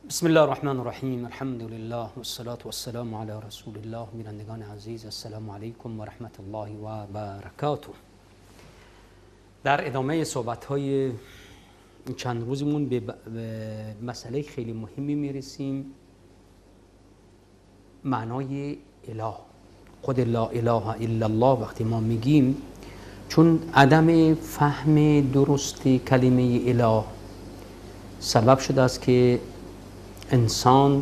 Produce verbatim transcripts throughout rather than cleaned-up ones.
بسم الله الرحمن الرحیم. الحمد لله و الصلاة و السلام علی رسول الله. بینندگان عزیز، السلام علیکم و رحمت الله و برکاته. در ادامه صحبت های چند روزمون به مسئله خیلی مهمی میرسیم، معنای اله. خود لا اله الا الله وقتی ما میگیم، چون عدم فهم درست کلمه اله سبب شده است که انسان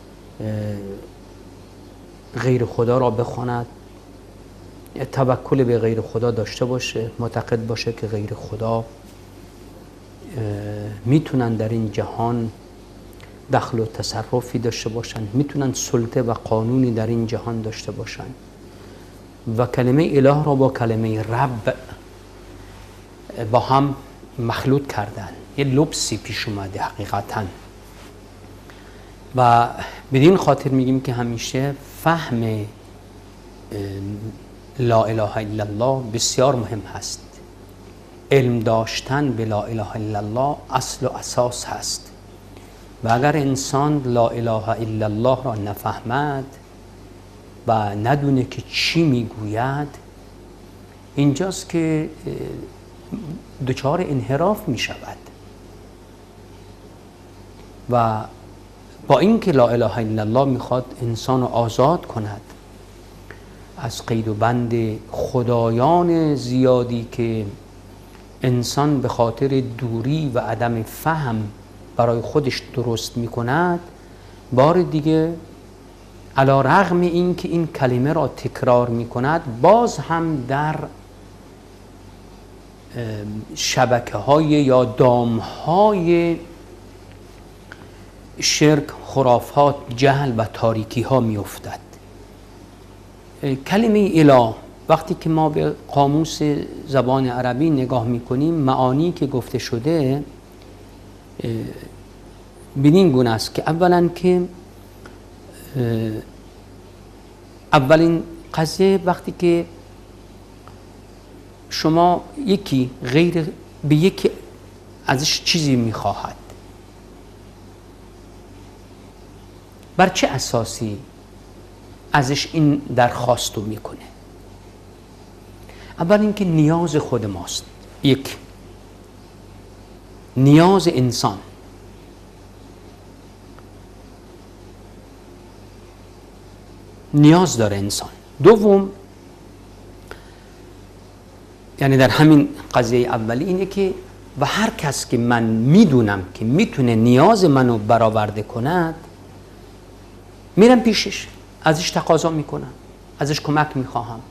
غیر خدا را بخواند، توکل به غیر خدا داشته باشه، معتقد باشه که غیر خدا میتونن در این جهان دخل و تصرفی داشته باشن، میتونن سلطه و قانونی در این جهان داشته باشن و کلمه اله را با کلمه رب با هم مخلوط کردن. یه لبسی پیش اومده حقیقتاً و بدین خاطر میگیم که همیشه فهم لا اله الا الله بسیار مهم هست. علم داشتن به لا اله الا الله اصل و اساس هست و اگر انسان لا اله الا الله را نفهمد و ندونه که چی میگوید، اینجاست که دچار انحراف میشود و با اینکه لا اله الا الله میخواد انسان رو آزاد کند از قید و بند خدایان زیادی که انسان به خاطر دوری و عدم فهم برای خودش درست میکند، بار دیگه علی رغم اینکه این کلمه را تکرار میکند، باز هم در شبکه های یا دام های شرک، خرافات، جهل و تاریکی ها می افتد. کلمه اله وقتی که ما به قاموس زبان عربی نگاه می کنیم، معانی که گفته شده بدین گونه است که اولا که اولین قضیه وقتی که شما یکی غیر به یکی ازش چیزی می خواهد، بر چه اساسی ازش این درخواست رو میکنه؟ اول اینکه نیاز خود ماست. یک، نیاز انسان. نیاز داره انسان. دوم، یعنی در همین قضیه اولی اینه که و هر کس که من میدونم که میتونه نیاز منو برآورده کند، میرم پیشش، ازش تقاضا میکنم، ازش کمک میخواهم،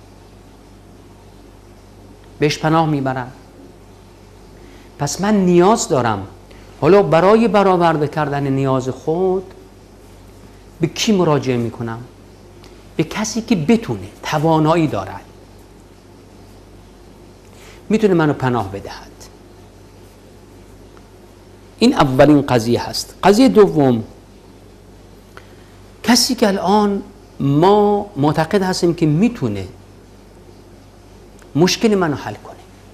بهش پناه میبرم. پس من نیاز دارم. حالا برای برآورده کردن نیاز خود به کی مراجعه میکنم؟ به کسی که بتونه، توانایی دارد، میتونه منو پناه بدهد. این اولین قضیه هست. قضیه دوم، کسی که الان ما معتقد هستیم که میتونه مشکل منو حل کنه،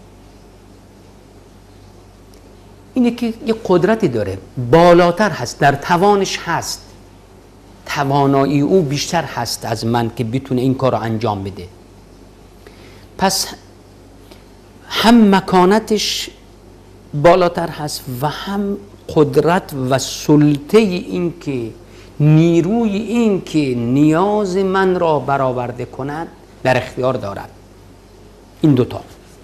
اینه که یه قدرتی داره، بالاتر هست، در توانش هست، توانایی او بیشتر هست از من که بتونه این کار رو انجام بده. پس هم مکانتش بالاتر هست و هم قدرت و سلطه این که نیروی این که نیاز من را برآورده کند در اختیار دارد. این دوتا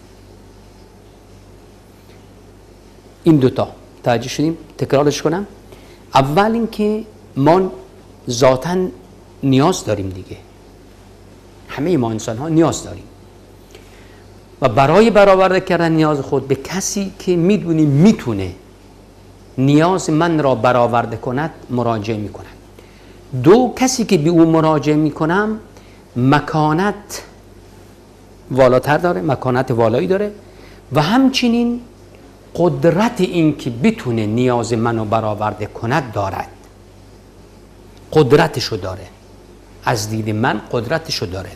این دوتا توجه شدیم؟ تکرارش کنم. اول اینکه ما ذاتاً نیاز داریم دیگه، همه ما انسان ها نیاز داریم و برای برآورده کردن نیاز خود به کسی که میدونی میتونه نیاز من را برآورده کند مراجعه میکنم. دو، کسی که به او مراجعه میکنم مکانت والاتر داره، مکانت والایی داره و همچنین قدرت این که بتونه نیاز منو برآورده کند دارد. قدرتشو داره، از دید من قدرتشو داره.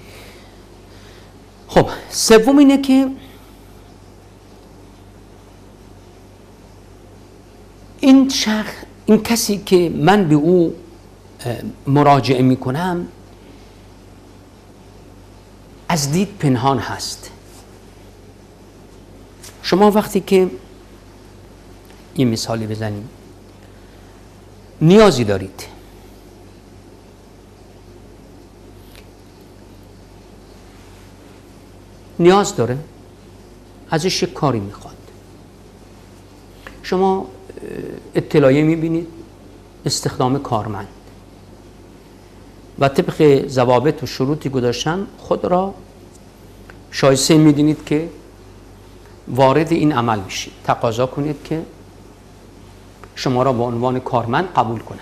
خب سوم اینه که این شخص این کسی که من به او مراجعه می کنم از دید پنهان هست. شما وقتی که این مثالی بزنیم، نیازی دارید، نیاز داره، ازش یک کاری میخواد، شما اطلاعیه میبینید استخدام کارمند و طبق ضوابط و شروطی گذاشتن خود را شایسته میدونید که وارد این عمل میشید، تقاضا کنید که شما را به عنوان کارمند قبول کنن.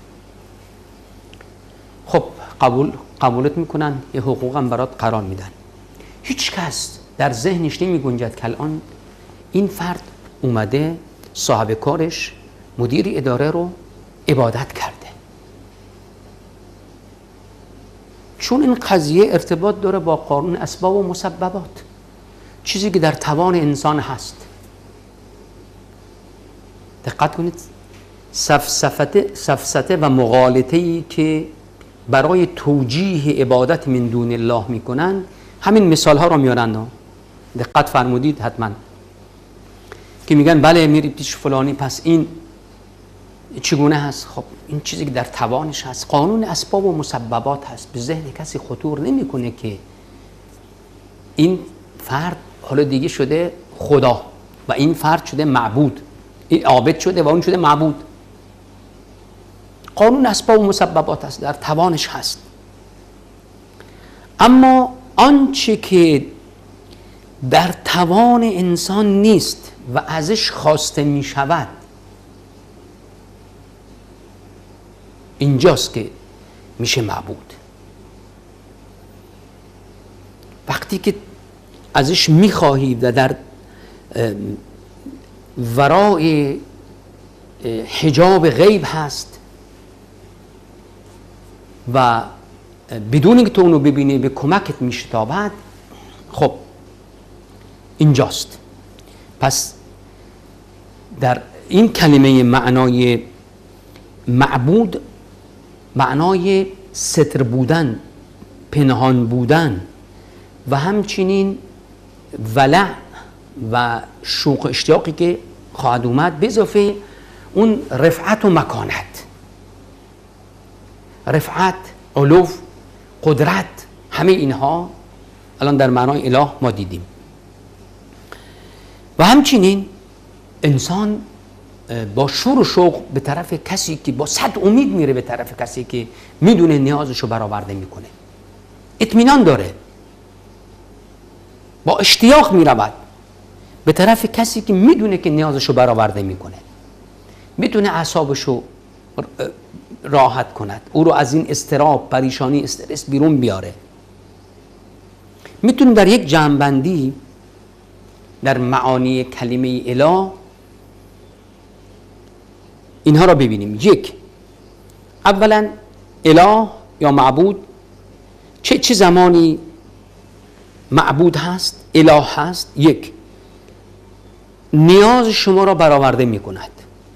خب قبول قبولت میکنن، یه حقوق هم برات قرار میدن. هیچ کس در ذهنش نمی گنجد که الان این فرد اومده صاحب کارش مدیر اداره رو عبادت کرده، چون این قضیه ارتباط داره با قانون اسباب و مسببات، چیزی که در توان انسان هست. دقت کنید، سفسطه سفسطه و مغالطه‌ای که برای توجیه عبادت من دون الله میکنن، همین مثال ها رو میارن. دقت فرمودید حتما که میگن بله میری پیش فلانی، پس این چگونه هست؟ خب این چیزی که در توانش هست، قانون اسباب و مسببات هست. به ذهن کسی خطور نمیکنه که این فرد حالا دیگه شده خدا و این فرد شده معبود، این عابد شده و اون شده معبود. قانون اسباب و مسببات هست، در توانش هست. اما آنچه که در توان انسان نیست و ازش خواسته می شود، اینجاست که میشه معبود. وقتی که ازش میخواهی و در ورای حجاب غیب هست و بدون اینکه تو اونو ببینی به کمکت میشتابد، خب اینجاست. پس در این کلمه معنای معبود، معنای ستر بودن، پنهان بودن و همچنین ولع و شوق اشتیاقی که خواهد اومد، به اضافه اون رفعت و مکانت، رفعت، علو، قدرت، همه اینها الان در معنای اله ما دیدیم. و همچنین انسان با شور و شوق به طرف کسی که با صد امید میره، به طرف کسی که میدونه نیازشو برآورده میکنه، اطمینان داره، با اشتیاق میرود به طرف کسی که میدونه که نیازشو برآورده میکنه، میتونه اعصابشو راحت کند، او رو از این اضطراب، پریشانی، استرس بیرون بیاره. میتونه در یک جمع‌بندی در معانی کلمه اله اینها را ببینیم. یک، اولا اله یا معبود چه چه زمانی معبود هست، اله هست؟ یک، نیاز شما را برآورده می کند.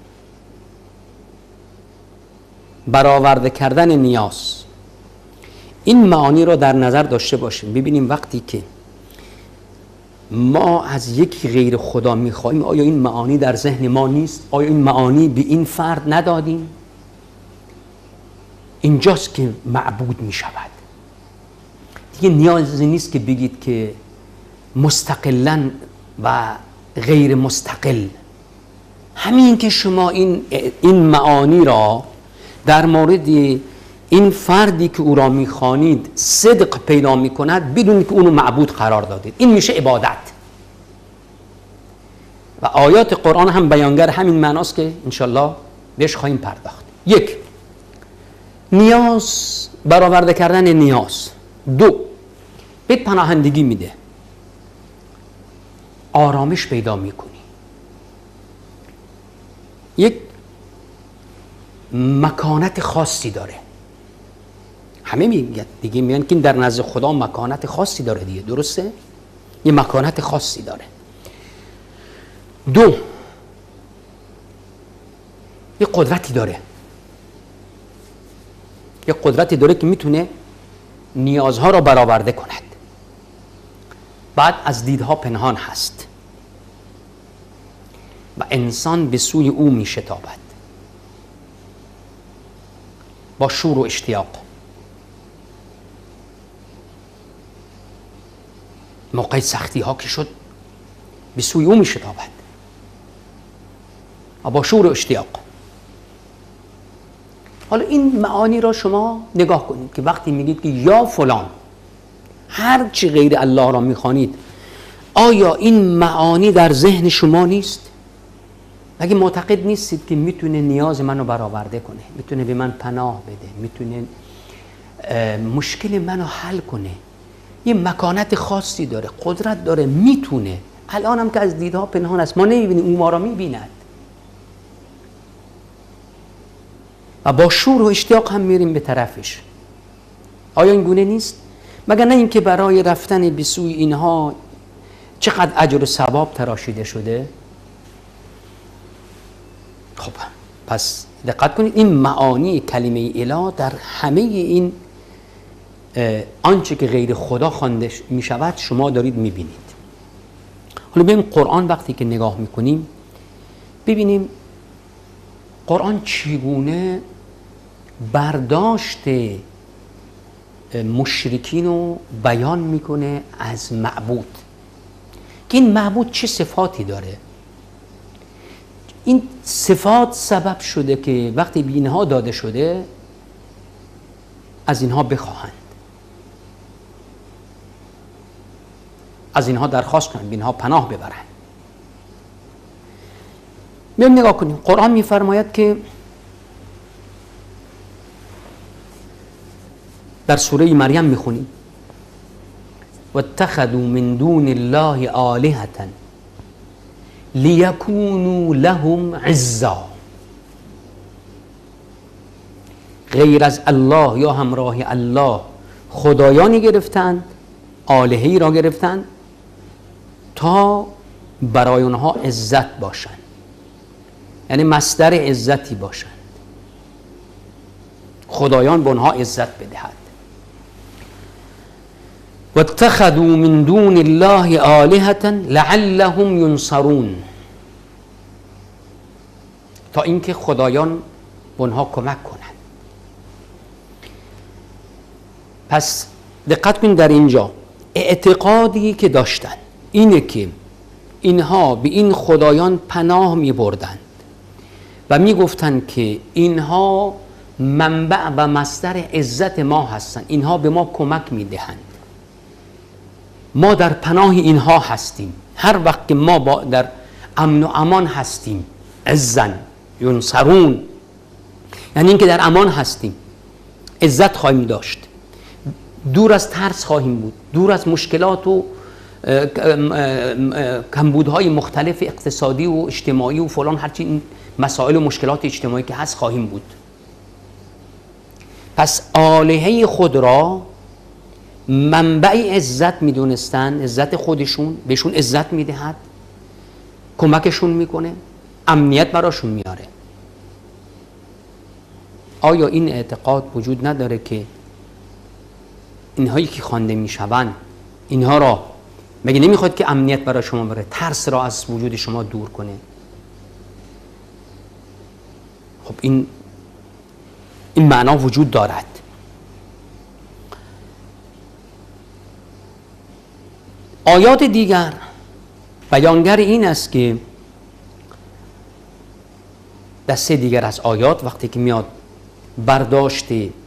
برآورده کردن نیاز، این معانی را در نظر داشته باشیم. ببینیم وقتی که ما از یک غیر خدا میخواهیم، آیا این معانی در ذهن ما نیست؟ آیا این معانی به این فرد ندادیم؟ اینجاست که معبود میشود. دیگه نیازی نیست که بگید که مستقلاً و غیر مستقل. همین که شما این این معانی را در مورد این فردی که او را میخوانید صدق پیدا میکند، بدون که اونو معبود قرار دادید، این میشه عبادت. و آیات قرآن هم بیانگر همین معناست که انشالله بهش خواهیم پرداخت. یک، نیاز، برآورده کردن نیاز. دو، به پناهندگی میده، آرامش پیدا میکنی. یک مکانت خاصی داره. همه میگن دیگه، میگن که در نزد خدا مکانت خاصی داره دیگه، درسته؟ یه مکانت خاصی داره. دو، یه قدرتی داره، یه قدرتی داره که میتونه نیازها را برآورده کند. بعد از دیدها پنهان هست و انسان به سوی او میشتابد با شور و اشتیاق. موقع سختی ها که شد به سوی او میشتابد و با شور و اشتیاق. حالا این معانی را شما نگاه کنید که وقتی میگید که یا فلان، هر چی غیر الله را میخوانید، آیا این معانی در ذهن شما نیست؟ اگه معتقد نیستید که میتونه نیاز منو برآورده کنه، میتونه به من پناه بده، میتونه مشکل منو حل کنه، یه مکانت خاصی داره، قدرت داره، میتونه، الان هم که از دیدها پنهان است، ما نمیبینیم، اون ما را میبیند و با شور و اشتیاق هم میریم به طرفش. آیا این گونه نیست؟ مگر نه اینکه برای رفتن به سوی اینها چقدر اجر و ثواب تراشیده شده؟ خب پس دقت کنید، این معانی کلمه اله در همه این آنچه که غیر خدا خوانده می شود شما دارید می بینید. حالا ببینیم قرآن وقتی که نگاه می کنیم ببینیم قرآن چگونه برداشت مشرکین رو بیان میکنه از معبود، که این معبود چه صفاتی داره. این صفات سبب شده که وقتی به اینها داده شده از اینها بخواهند، از اینها درخواست کنند، به اینها پناه ببرند. میام نگاه کنیم قرآن میفرماید که در سوره مریم میخونیم واتخذوا من دون الله آلهة لیکونوا لهم عزا. غیر از الله یا همراه الله خدایانی گرفتند، آلهه‌ای را گرفتند تا برای اونها عزت باشند، یعنی مصدر عزتی باشند، خدایان به اونها عزت بدهد. واتخذوا من دون الله آلهة لعلهم ینصرون، تا اینکه خدایان به اونها کمک کنند. پس دقت کنید در اینجا اعتقادی که داشتن اینه که اینها به این خدایان پناه می بردند و می گفتند که اینها منبع و مصدر عزت ما هستند، اینها به ما کمک می دهند، ما در پناه اینها هستیم، هر وقت که ما با در امن و امان هستیم، عزن ینصرون، یعنی اینکه در امان هستیم، عزت خواهیم داشت، دور از ترس خواهیم بود، دور از مشکلات و کمبودهای مختلف اقتصادی و اجتماعی و فلان هرچی این مسائل و مشکلات اجتماعی که هست خواهیم بود. پس آلهه خود را منبع عزت میدونستن، عزت خودشون بهشون عزت میدهد، کمکشون میکنه، امنیت براشون میاره. آیا این اعتقاد وجود نداره که اینهایی که خوانده میشوند اینها را مگه نمیخواد که امنیت برای شما بره، ترس را از وجود شما دور کنه؟ خب این این معنا وجود دارد. آیات دیگر بیانگر این است که دسته دیگر از آیات وقتی که میاد برداشت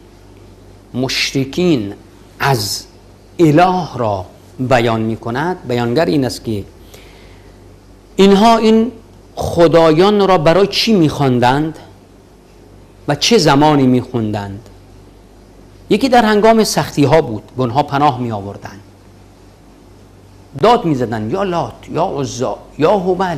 مشرکین از اله را بیان می کند، بیانگر این است که اینها این خدایان را برای چی می خواندند و چه زمانی می خوندند؟ یکی در هنگام سختی ها بود، به اونها پناه می آوردند، داد می زدند یا لات یا عزا یا هبل،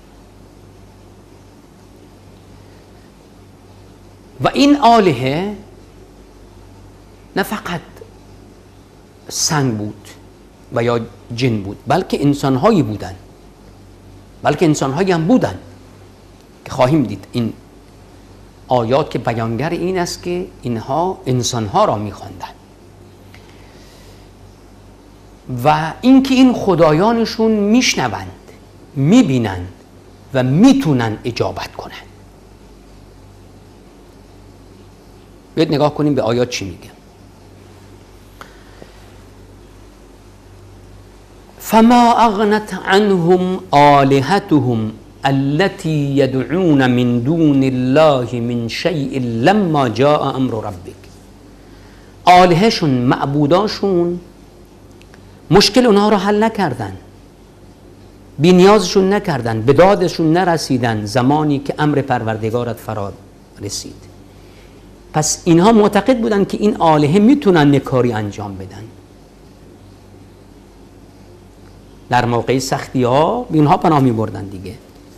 و این آلهه نه فقط سنگ بود و یا جن بود، بلکه انسانهایی بودن، بلکه انسانهایی هم بودن که خواهیم دید این آیات که بیانگر این است که اینها انسانها را میخواندن و اینکه این خدایانشون میشنوند، میبینند و میتونن اجابت کنند. بیاید نگاه کنیم به آیات چی میگه. فما اغنت عنهم آلهتهم التي يدعون من دون الله من شيء لما جاء امر ربك. آلهشون، معبوداشون مشکل اونها رو حل نکردن، بی نیازشون نکردن، به دادشون نرسیدن زمانی که امر پروردگارت فرا رسید. پس اینها معتقد بودن که این آلهه میتونن نکاری انجام بدن. در موقع سختی ها به اینها پناه می بردن دیگه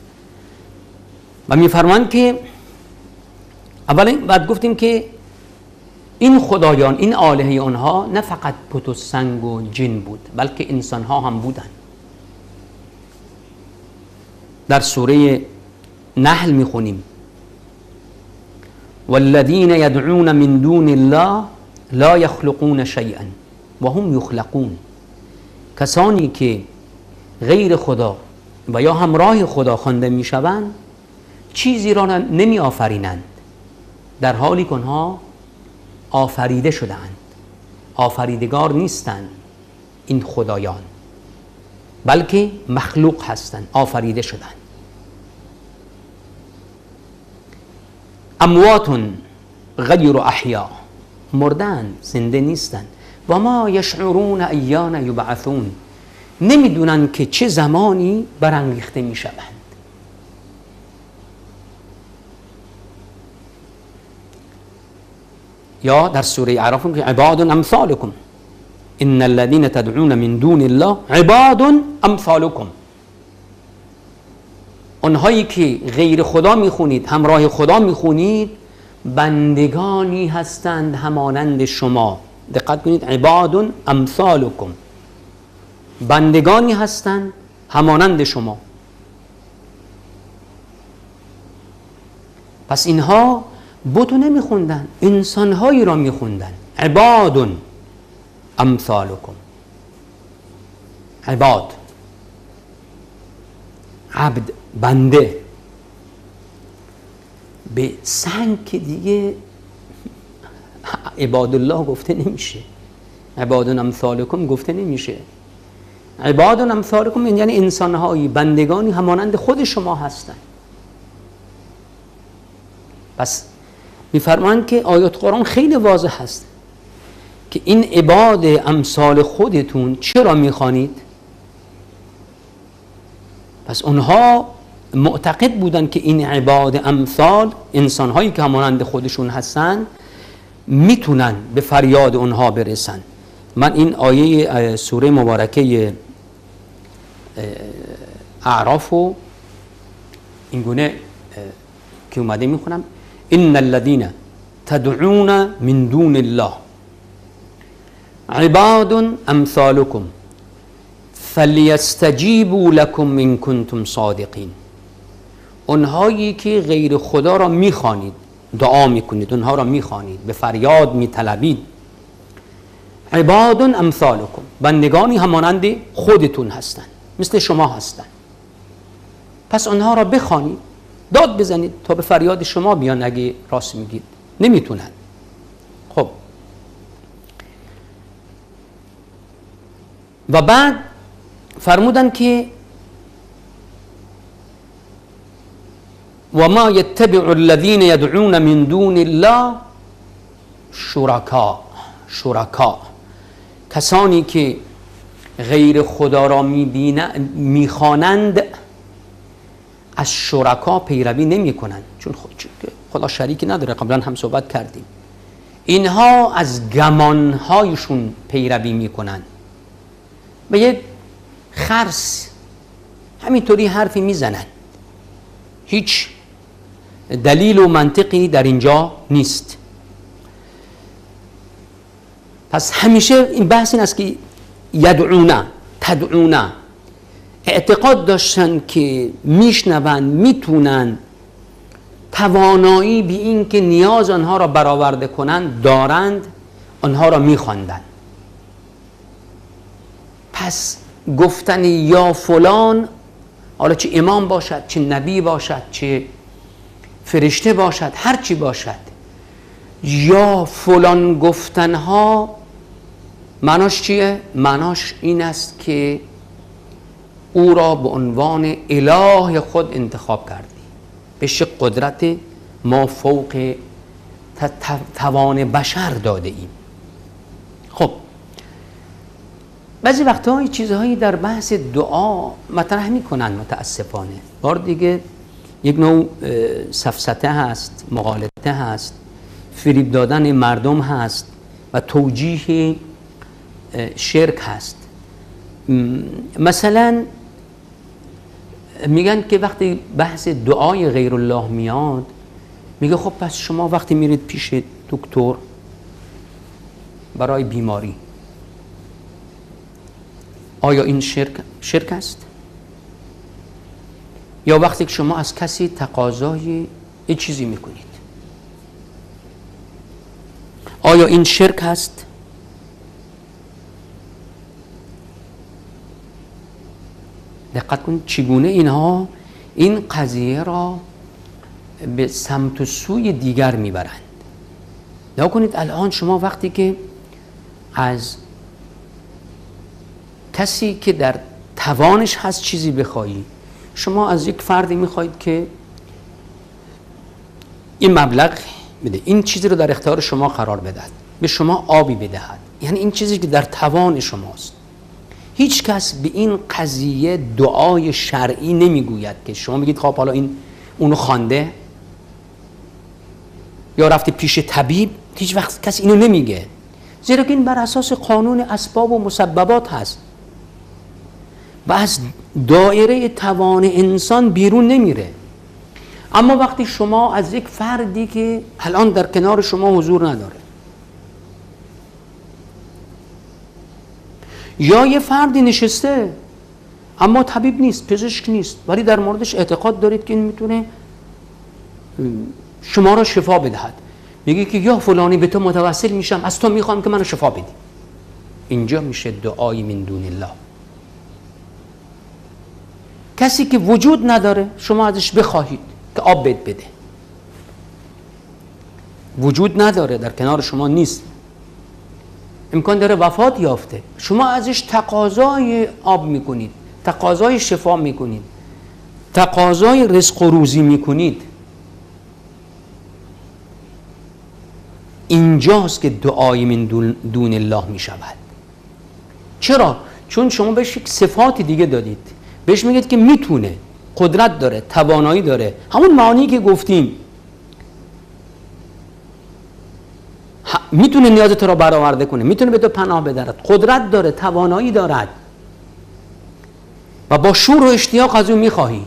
و میفرمایند که اولا بعد گفتیم که این خدایان، این آلهه اونها نه فقط پت و سنگ و جن بود، بلکه انسان ها هم بودن. در سوره نحل میخونیم والذین یدعون من دون الله لا یخلقون شیئا و هم یخلقون. کسانی که غیر خدا و یا همراه خدا خوانده میشوند چیزی را نمی آفرینند، در حالی که آنها آفریده شده‌اند. آفریدگار نیستند این خدایان، بلکه مخلوق هستند، آفریده شدند. اموات غیر احیا، مردند، زنده نیستند. و ما یشعرون ایان یبعثون، نمیدونن که چه زمانی برانگیخته میشوند. یا در سوره اعراف که عباد امثالکم ان الذين تدعون من دون الله عباد امثالکم. اونهایی که غیر خدا میخونید، همراه خدا میخونید، بندگانی هستند همانند شما. دقت کنید، عباد امثالکم، بندگانی هستند همانند شما. پس اینها بتو نمیخوندن، انسانهایی را میخوندن. عباد امثالکم، عباد، عبد، بنده. به سنگ که دیگه عباد الله گفته نمیشه، عباد امثالکم گفته نمیشه. عباد امثالکم یعنی انسانهایی، بندگانی همانند خود شما هستند. پس میفرمایند که آیات قرآن خیلی واضح هست که این عباد امثال خودتون چرا میخوانید؟ پس اونها معتقد بودن که این عباد امثال، انسانهایی که همانند خودشون هستن، میتونن به فریاد اونها برسن. من این آیه سوره مبارکه اعراف رو این گونه که اومده میخونم: ان الذين تدعون من دون الله عباد امثالكم فلیستجیبوا لكم ان کنتم صادقین. اونهایی که غیر خدا را میخوانید، دعا میکنید، اونها را میخوانید، به فریاد میطلبید، عباد امثالکم، بندگانی همانند خودتون هستند، مثل شما هستند. پس اونها را بخوانید، داد بزنید تا به فریاد شما بیان اگه راست میگید. نمیتونن. خب و بعد فرمودن که و ما یتبع الذین یدعون من دون الله شرکا. شرکا کسانی که غیر خدا را میخوانند از شرکا پیروی نمی کنند، چون خدا شریکی نداره. قبلا هم صحبت کردیم. اینها از گمانهایشون پیروی می کنند. به یک خرس همینطوری حرفی میزنند، هیچ دلیل و منطقی در اینجا نیست. پس همیشه این بحث این است که یدعونه، تدعونه، اعتقاد داشتن که میشنون، میتونن توانایی به این که نیاز آنها را برآورده کنند دارند، آنها را می‌خواندند. پس گفتن یا فلان، حالا چه امام باشد، چه نبی باشد، چه فرشته باشد، هر چی باشد، یا فلان گفتنها معناش چیه؟ معناش این است که او را به عنوان اله خود انتخاب کردی، بهش قدرت ما فوق توان بشر داده ایم. خب بعضی وقتها چیزهایی در بحث دعا مطرح میکنن متاسفانه، بار دیگه یک نوع سفسطه هست، مغالطه هست، فریب دادن مردم هست و توجیه شرک هست. مثلا میگن که وقتی بحث دعای غیر الله میاد، میگه خب پس شما وقتی میرید پیش دکتر برای بیماری، آیا این شرک شرک است؟ یا وقتی که شما از کسی تقاضای یه چیزی میکنید، آیا این شرک است؟ دقت کن چگونه اینها این قضیه را به سمت و سوی دیگر میبرند. نگاه کنید الان شما وقتی که از کسی که در توانش هست چیزی بخوایی، شما از یک فردی میخواید که این مبلغ بده، این چیزی رو در اختیار شما قرار بدهد، به شما آبی بدهد، یعنی این چیزی که در توان شماست. هیچ کس به این قضیه دعای شرعی نمیگوید که شما بگید خب حالا این اونو خوانده یا رفته پیش طبیب، هیچ وقت کس اینو نمیگه، زیرا که این بر اساس قانون اسباب و مسببات هست و از دایره توان انسان بیرون نمیره. اما وقتی شما از یک فردی که الان در کنار شما حضور نداره، یا یه فردی نشسته اما طبیب نیست، پزشک نیست، ولی در موردش اعتقاد دارید که این میتونه شما را شفا بدهد، میگه که یا فلانی به تو متوسل میشم، از تو میخوام که منو شفا بدی، اینجا میشه دعای من دون الله. کسی که وجود نداره شما ازش بخواهید که آب بد بده، وجود نداره، در کنار شما نیست، امکان داره وفات یافته، شما ازش تقاضای آب میکنید، تقاضای شفا میکنید، تقاضای رزق و روزی میکنید. اینجاست که دعای من دون الله میشود. چرا؟ چون شما بهش یک صفات دیگه دادید، بهش میگید که میتونه، قدرت داره، توانایی داره، همون معانی که گفتیم، میتونه نیازت را برآورده کنه، میتونه به تو پناه بدهد، قدرت داره، توانایی دارد و با شور و اشتیاق از اون میخواهی.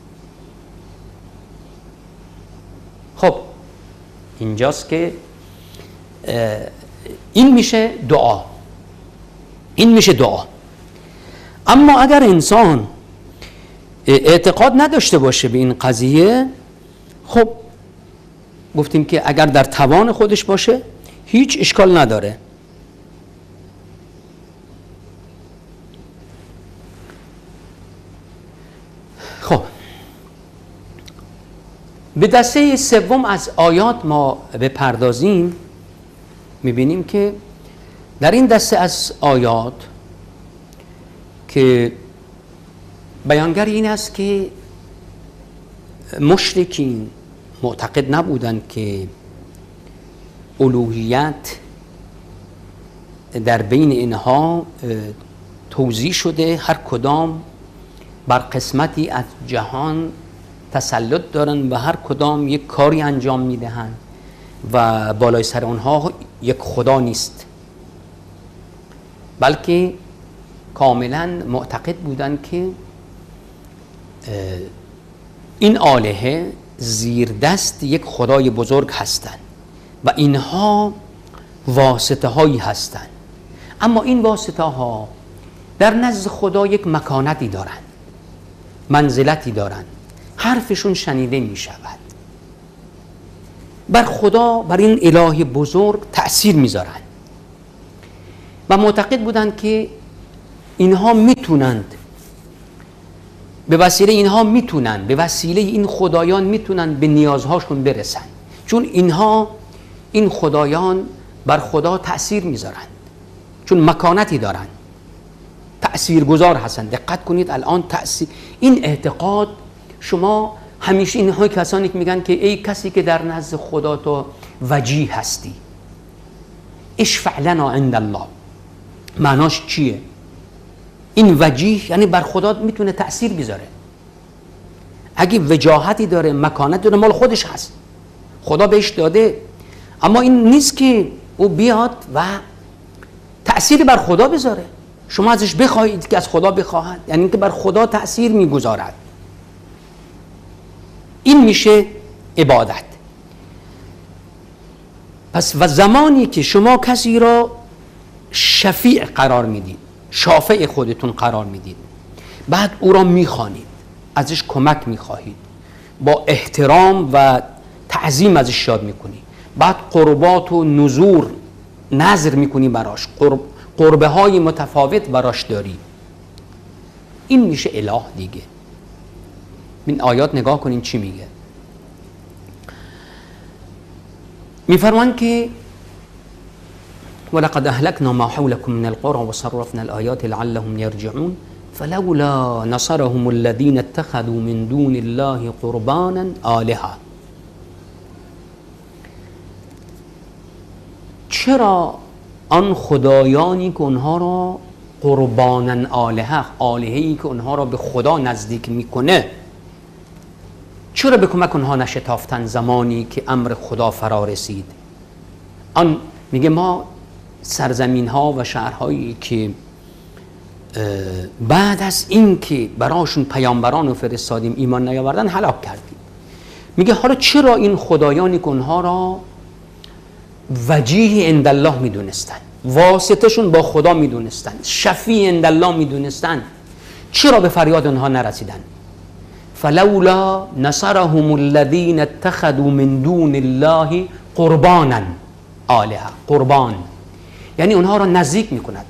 خب اینجاست که این میشه دعا، این میشه دعا. اما اگر انسان اعتقاد نداشته باشه به این قضیه، خب گفتیم که اگر در توان خودش باشه هیچ اشکال نداره. خب به دسته سوم از آیات ما بپردازیم، میبینیم که در این دسته از آیات که بیانگر این است که مشرکین معتقد نبودند که الوهیت در بین اینها توزیع شده، هر کدام بر قسمتی از جهان تسلط دارن و هر کدام یک کاری انجام میدهند و بالای سر اونها یک خدا نیست، بلکه کاملا معتقد بودن که این آلهه زیر دست یک خدای بزرگ هستند و اینها واسطه هایی هستند، اما این واسطه ها در نزد خدا یک مکانتی دارند، منزلتی دارند، حرفشون شنیده می شود. بر خدا، بر این اله بزرگ تأثیر میذارن و معتقد بودند که اینها میتونند به وسیله اینها میتونن به وسیله این خدایان میتونن به نیازهاشون برسن، چون اینها این خدایان بر خدا تأثیر میذارن، چون مکانتی دارن، تأثیرگذار هستن. دقت کنید الان تأثیر این اعتقاد، شما همیشه اینها کسانی که میگن که ای کسی که در نزد خدا تو وجیه هستی، اشفع لنا عند الله، معناش چیه؟ این وجیه یعنی بر خدا میتونه تأثیر بذاره. اگه وجاهتی داره، مکانت داره، مال خودش هست، خدا بهش داده، اما این نیست که او بیاد و تأثیری بر خدا بذاره. شما ازش بخواهید که از خدا بخواهد، یعنی اینکه بر خدا تأثیر میگذارد. این میشه عبادت. پس و زمانی که شما کسی را شفیع قرار میدید، شافع خودتون قرار میدید، بعد او را میخوانید، ازش کمک میخواهید، با احترام و تعظیم ازش یاد میکنی، بعد قربات و نذور نذر میکنی براش، قرب قربه های متفاوت براش داری، این میشه اله دیگه. این آیات نگاه کنین چی میگه. میفرمان که ولقد اهلكنا ما حولكم من القرى وصرفنا الآيات لعلهم يرجعون فلولا نصرهم الذين اتخذوا من دون الله قربانا آلهة. چرا آن خدایانی که اونها را قربانا آلهه، آلهه‌ای که اونها را به خدا نزدیک میکنه، چرا به کمک اونها نشتافتن زمانی که امر خدا فرا رسید؟ آن میگه ما سرزمین ها و شهرهایی که بعد از این که براشون پیامبران رو فرستادیم ایمان نیاوردن هلاک کردیم. میگه حالا چرا این خدایانی که اونها را وجیه عند الله میدونستن، واسطشون با خدا میدونستن، شفیع عند الله میدونستن، چرا به فریاد اونها نرسیدن؟ فلولا نصرهم الذين اتخذوا من دون الله قربانا آلهه. قربان یعنی اونها را نزدیک میکند،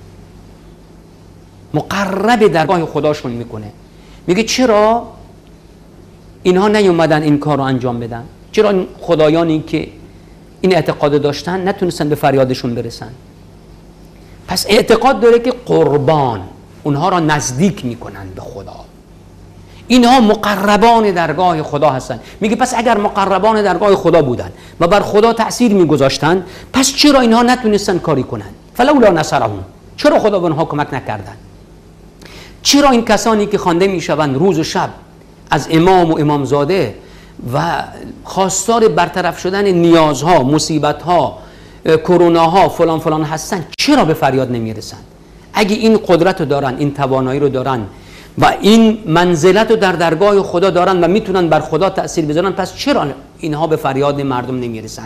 مقرب درگاه خداشون میکنه. میگه چرا اینها نیومدن این کار رو انجام بدن؟ چرا این خدایانی که این اعتقاد داشتن نتونستن به فریادشون برسن؟ پس اعتقاد داره که قربان اونها را نزدیک میکنن به خدا، اینها مقربان درگاه خدا هستن. میگه پس اگر مقربان درگاه خدا بودن و بر خدا تأثیر میگذاشتن، پس چرا اینها نتونستن کاری کنن؟ فلولا نصرهم، چرا خدا به اونها کمک نکردن؟ چرا این کسانی که خوانده میشوند روز و شب از امام و امامزاده و خواستار برطرف شدن نیازها، مصیبتها، کروناها، فلان فلان هستن، چرا به فریاد نمیرسن؟ اگه این قدرت رو دارن، این توانایی رو دارن و این منزلت رو در درگاه خدا دارن و میتونن بر خدا تأثیر بذارن، پس چرا اینها به فریاد مردم نمیرسن؟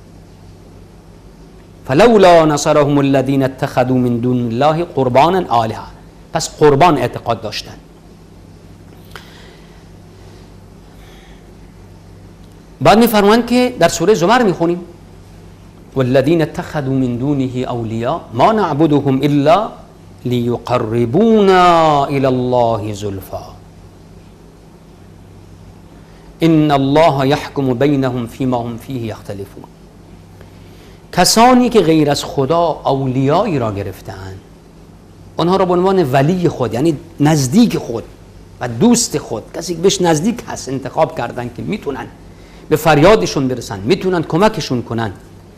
فلولا نصرهم الذين اتخذوا من دون الله قربانا آلهة. پس قربان اعتقاد داشتن. بعد میفرمان که در سوره زمر میخونیم والذین اتخذوا من دونه اولیاء ما نعبدهم الا لیقربونا الى الله زلفا ان الله یحکم بینهم فیما هم فیه یختلفون. کسانی که غیر از خدا اولیایی را گرفتند، آنها را به عنوان ولی خود، یعنی نزدیک خود و دوست خود، کسی که بهش نزدیک هست، انتخاب کردن که میتونن به فریادشون برسن، میتونن کمکشون کنن.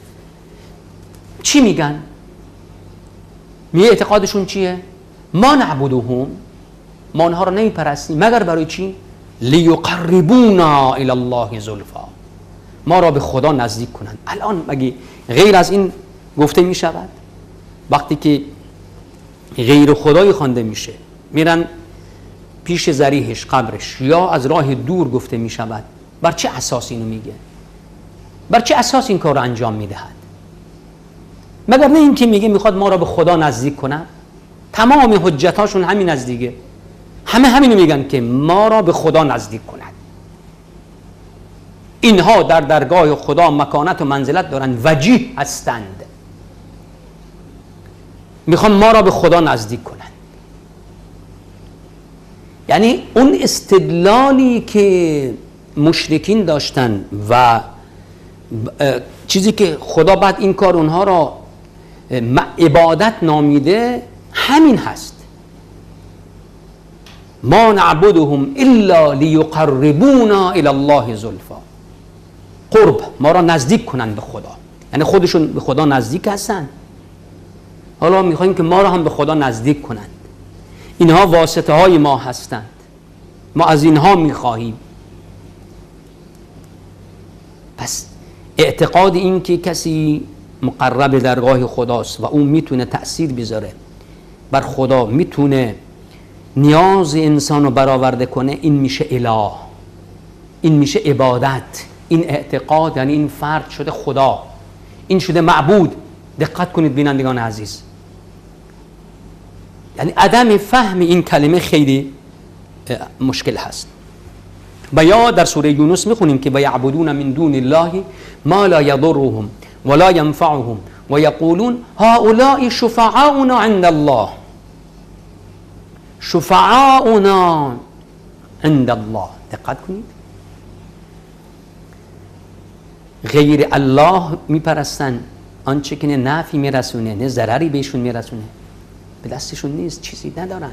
چی میگن؟ میگه اعتقادشون چیه؟ ما نعبدهم، ما آنها را نمیپرستیم مگر برای چی؟ لیقربونا الی الله زلفا، ما را به خدا نزدیک کنن. الان مگه غیر از این گفته میشود؟ وقتی که غیر خدایی خوانده میشه، میرن پیش ذریحش، قبرش، یا از راه دور گفته میشود، بر چه اساس اینو میگه؟ بر چه اساس این کار رو انجام میدهد؟ مگر نه این که میگه میخواد ما را به خدا نزدیک کنه؟ تمام حجتاشون همین نزدیکه، همه همینو میگن که ما را به خدا نزدیک کند. اینها در درگاه خدا مکانت و منزلت دارند، وجیه هستند، میخوان ما را به خدا نزدیک کنند. یعنی اون استدلالی که مشرکین داشتن و چیزی که خدا بعد این کار اونها را عبادت نامیده همین هست. ما نعبدهم الا لیقربونا الی الله زلفا، قرب، ما را نزدیک کنند به خدا، یعنی خودشون به خدا نزدیک هستند، حالا میخوایم که ما را هم به خدا نزدیک کنند. اینها واسطه های ما هستند، ما از اینها میخواهیم. پس اعتقاد این که کسی مقرب درگاه خداست و اون میتونه تأثیر بذاره بر خدا، میتونه نیاز انسان رو برآورده کنه، این میشه اله، این میشه عبادت. این اعتقاد یعنی این فرد شده خدا، این شده معبود. دقت کنید بینندگان عزیز، یعنی عدم فهم این کلمه خیلی مشکل هست. و یا در سوره یونس میخونیم که یعبدون من دون الله ما لا یضرهم ولا ينفعهم و یقولون هؤلاء شفعاؤنا عند الله، شفعاؤنا عند الله. دقت کنید، غیر الله میپرستن، آنچه که نه نفعی میرسونه نه ضرری بهشون میرسونه، به دستشون نیست، چیزی ندارن.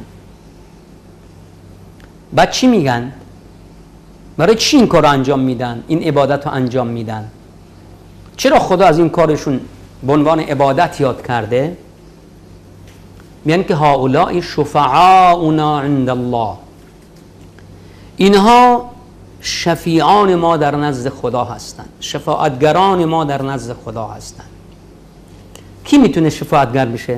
بعد چی میگن؟ برای چی این کار رو انجام میدن؟ این عبادت رو انجام میدن؟ چرا خدا از این کارشون به عنوان عبادت یاد کرده؟ میگن که هؤلاء شفعاؤنا عند الله، اینها شفیعان ما در نزد خدا هستند، شفاعتگران ما در نزد خدا هستند. کی میتونه شفاعتگر بشه؟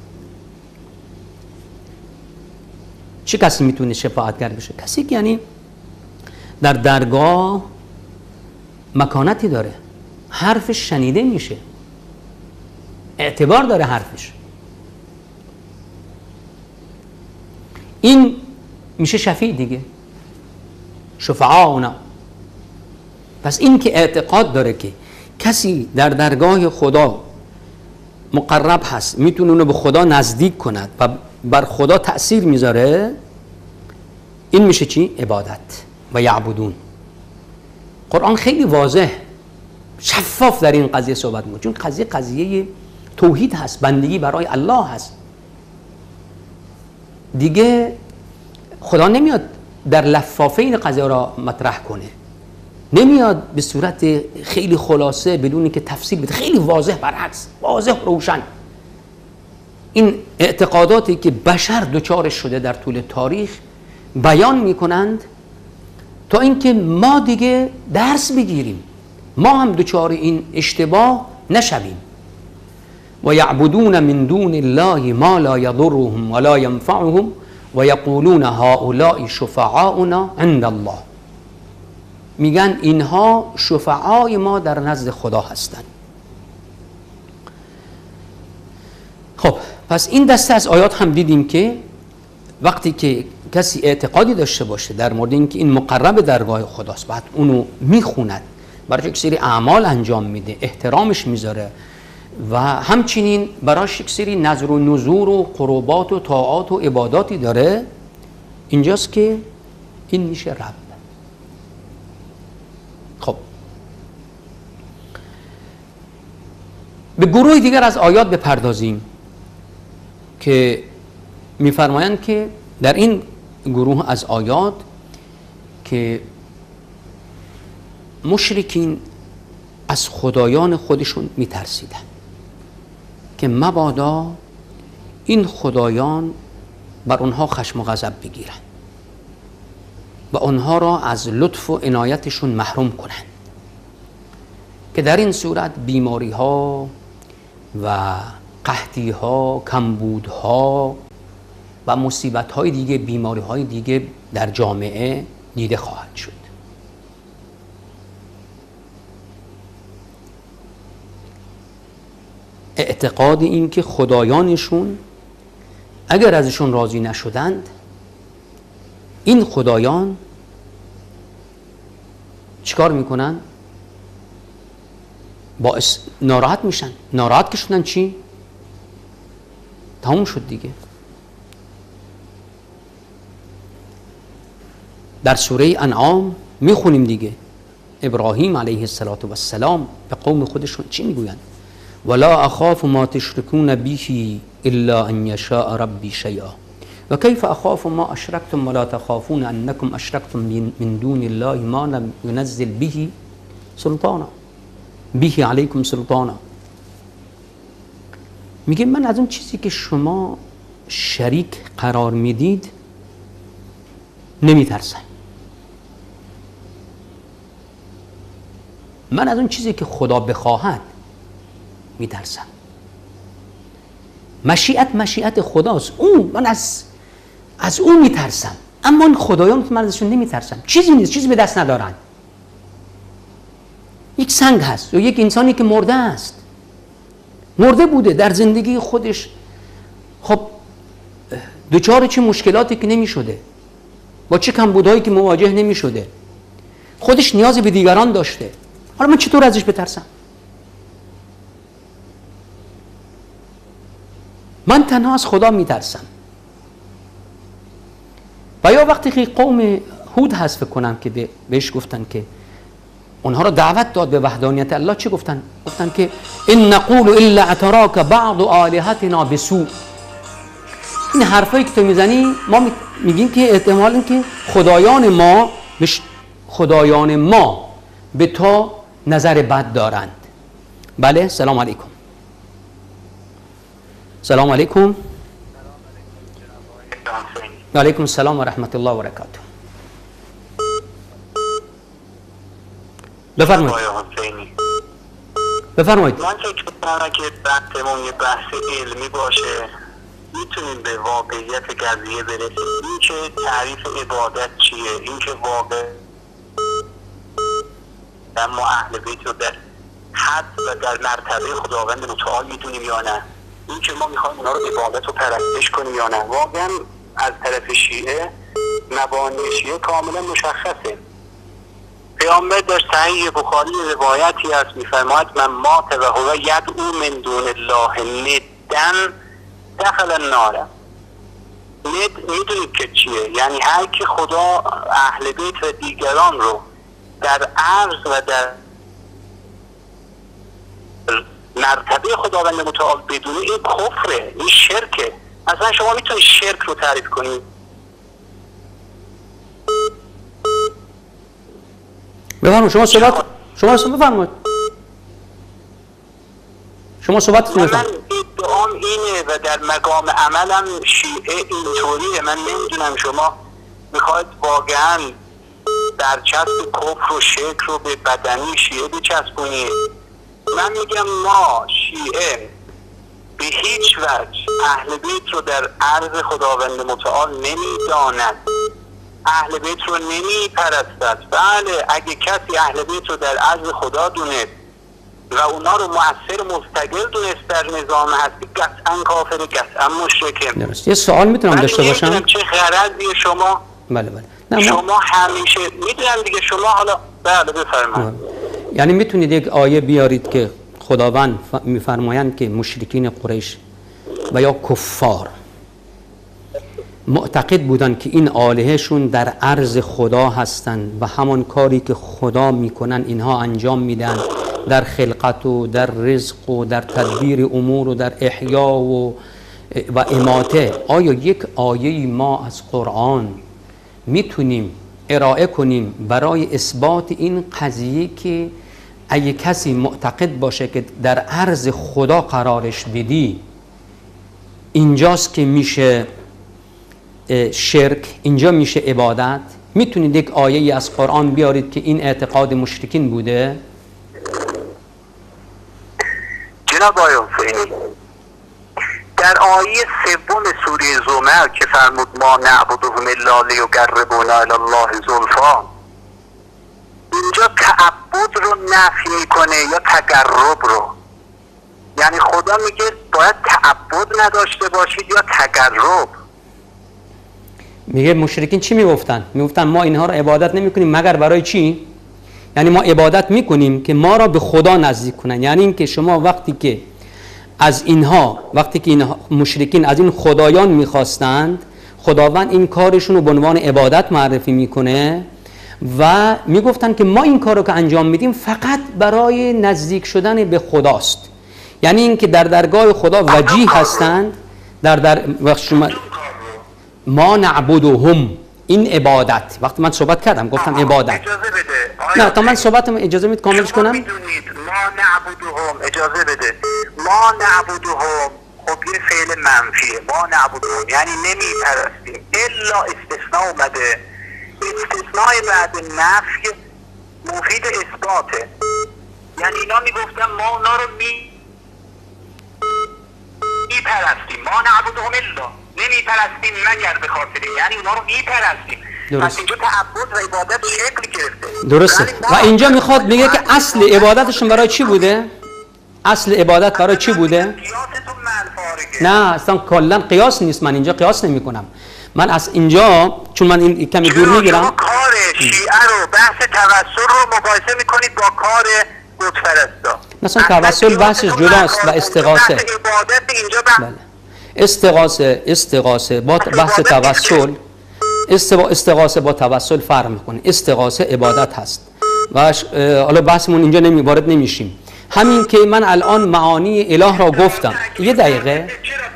چه کسی میتونه شفاعتگر بشه؟ کسی که یعنی در درگاه مکانتی داره، حرفش شنیده میشه، اعتبار داره حرفش، این میشه شفیع دیگه، شفعاؤنا. پس این که اعتقاد داره که کسی در درگاه خدا مقرب هست، میتونه اونو به خدا نزدیک کند و بر خدا تأثیر میذاره، این میشه چی؟ عبادت. و یعبدون. قرآن خیلی واضح شفاف در این قضیه صحبت میکنه، چون قضیه قضیه توحید هست، بندگی برای الله هست دیگه. خدا نمیاد در لفافه این قضیه را مطرح کنه، نمیاد به صورت خیلی خلاصه بدون که تفصیل بده، خیلی واضح، برعکس واضح روشن. این اعتقاداتی که بشر دوچارش شده در طول تاریخ بیان میکنند تا اینکه ما دیگه درس بگیریم، ما هم دوچار این اشتباه نشویم. و یعبدون من دون الله ما لا یضرهم ولا ینفعهم و یقولون هؤلاء شفعاؤنا عند الله. میگن اینها شفعای ما در نزد خدا هستند. خب پس این دسته از آیات هم دیدیم که وقتی که کسی اعتقادی داشته باشه در مورد اینکه این مقرب درگاه خداست، بعد اونو میخوند، برای یک سری اعمال انجام میده، احترامش میذاره و همچنین براش یک سری نظر و نذور و قربات و طاعات و عباداتی داره، اینجاست که این میشه رب. خب به گروه دیگر از آیات بپردازیم که میفرمایند که در این گروه از آیات که مشرکین از خدایان خودشون میترسیدن که مبادا این خدایان بر اونها خشم و غضب بگیرن و اونها را از لطف و عنایتشون محروم کنن، که در این صورت بیماری ها و قحطی ها، کمبود ها و مصیبت های دیگه، بیماری های دیگه در جامعه دیده خواهد شد. اعتقاد این که خدایانشون اگر ازشون راضی نشدند، این خدایان چیکار میکنن؟ باعث ناراحت میشن. ناراحت که شدن چی؟ تموم شد دیگه. در سوره انعام میخونیم دیگه، ابراهیم علیه السلام به قوم خودشون چی میگویند؟ ولا اخاف ما تشركون به الا ان یشاء ربی شیئا و کیف اخاف ما اشرکتم ولا تخافون انکم اشرکتم من دون الله ما لم ينزل به سلطانا به علیکم سلطانا. میگه من از اون چیزی که شما شریک قرار میدید نمیترسم. من از اون چیزی که خدا بخواهد میترسم. مشیت مشیت خداست، اون من از از اون میترسم، اما این خدایان که من ازشون نمیترسم. چیزی نیست، چیزی به دست ندارن. یک سنگ هست یا یک انسانی که مرده است، مرده بوده در زندگی خودش، خب دوچار چه مشکلاتی که نمیشده، با چه کمبودهایی که مواجه نمیشده، خودش نیاز به دیگران داشته. حالا من چطور ازش بترسم؟ من تنها از خدا میترسم. و یا وقتی که قوم هود هست فکر کنم که بهش گفتن که اونها رو دعوت داد به وحدانیت الله، چی گفتن؟ گفتن که ان نقول الا اتراک بعض آلهتنا بسوء. این حرفایی که تو میزنی ما میگیم که احتمال این که خدایان ما بش خدایان ما به تو نظر بد دارند. بله، سلام علیکم. سلام علیکم. و علیکم السلام و رحمت الله و برکاته. بفرمایید. بفرمایید. من فکر می‌کنم که بحثمون یه بحث علمی باشه، میتونیم به واقعیت قضیه برسیم. این که تعریف عبادت چیه، این که واقع ما اهل بیت رو در حد و در مرتبه خداوند متعال میدونیم یا نه، این که ما میخوایم اونا رو عبادت رو پرستش کنیم یا نه. واقعا از طرف شیعه مبانی شیعه کاملا مشخصه. پیامبر داشت صحیح بخاری روایتی است میفرماید من مات و هو یدعو من دون الله ندن دخل النار. ند میدونید که چیه؟ یعنی هر کی خدا اهل بیت و دیگران رو در عرض و در مرتبه خداوند متعال بدونه، این کفره، این شرکه. اصلا شما میتونید شرک رو تعریف کنید؟ بفرمایید. شما صحبت شما بفرمایید. شما صحبتتون من ادعام اینه و در مقام عملم شیعه اینطوریه. من نمیدونم شما میخواید واقعا برچسب کفر و شرک رو به بدنی شیعه بچسبونید. من میگم ما شیعه به هیچ وجه اهل بیت رو در عرض خداوند متعال نمیداند، اهل بیت رو نمیپرستد. بله، اگه کسی اهل بیت رو در عرض خدا دونست و اونا رو مؤثر مستقل دونست در نظام هستی، قطعا کافر، قطعا مشرکه. درست. یه سوال میتونم داشته باشم؟ چه غرضی شما؟ بله بله. نه شما ما... همیشه میدونم دیگه شما حالا بله بفرمایید. یعنی میتونید یک آیه بیارید که خداوند میفرمایند که مشرکین قریش و یا کفار معتقد بودن که این آلههشون در عرض خدا هستند و همان کاری که خدا میکنن اینها انجام میدن در خلقت و در رزق و در تدبیر امور و در احیا و و اماته. آیا یک آیه ما از قرآن میتونیم ارائه کنیم برای اثبات این قضیه که اگه کسی معتقد باشه که در عرض خدا قرارش بدی اینجاست که میشه شرک، اینجا میشه عبادت؟ میتونید یک آیه از قرآن بیارید که این اعتقاد مشرکین بوده؟ جناب آقای حسینی، در آیه سوم سوره زمر که فرمود ما نعبدهم الا لیقربونا الی الله زلفا، اینجا تعبد رو نفی میکنه یا تقرب رو؟ یعنی خدا میگه باید تعبد نداشته باشید یا تقرب. میگه مشرکین چی میگفتن؟ میگفتن ما اینها رو عبادت نمیکنیم مگر برای چی؟ یعنی ما عبادت میکنیم که ما را به خدا نزدیک کنن. یعنی اینکه شما وقتی که از اینها وقتی که این مشرکین از این خدایان میخواستند، خداوند این کارشون رو به عنوان عبادت معرفی میکنه و میگفتن که ما این کار رو که انجام میدیم فقط برای نزدیک شدن به خداست. یعنی اینکه در درگاه خدا وجیه هستند. در در وقت شما ما نعبدهم، این عبادت، وقتی من صحبت کردم گفتم عبادت. اجازه بده. نه تا من صحبتم اجازه میدید کاملش کنم؟ شما میدونید ما نعبدهم، اجازه بده، ما نعبدهم خب یه فعل منفیه. ما نعبدهم یعنی نمیپرستیم، الا استثناء اومده. استثناء بعد نفی مفید اثباته. یعنی اینا میگفتن ما اونا رو می میپرستیم، ما نعبدهم الا، نمیپرستیم مگر به خاطر، یعنی اونا رو میپرستیم. پس اینجا تعبد و عبادت شکل گرفته. درسته. و اینجا میخواد میگه که اصل عبادتشون برای چی بوده؟ اصل عبادت برای چی بوده؟ نه اصلا کلا قیاس نیست. من اینجا قیاس نمی کنم. من از اینجا چون من این کمی دور میگیرم، کار شیعه رو بحث توسل رو مقایسه میکنید با کار بت‌پرستا. مثلا توسل بحثش جداست و استغاثه. بله. استغاثه استغاثه با بحث توسل، استغاثه با توسل فرق میکنه. استغاثه عبادت هست و حالا بحثمون اینجا نمی وارد نمیشیم. همین که من الان معانی اله را گفتم. یه دقیقه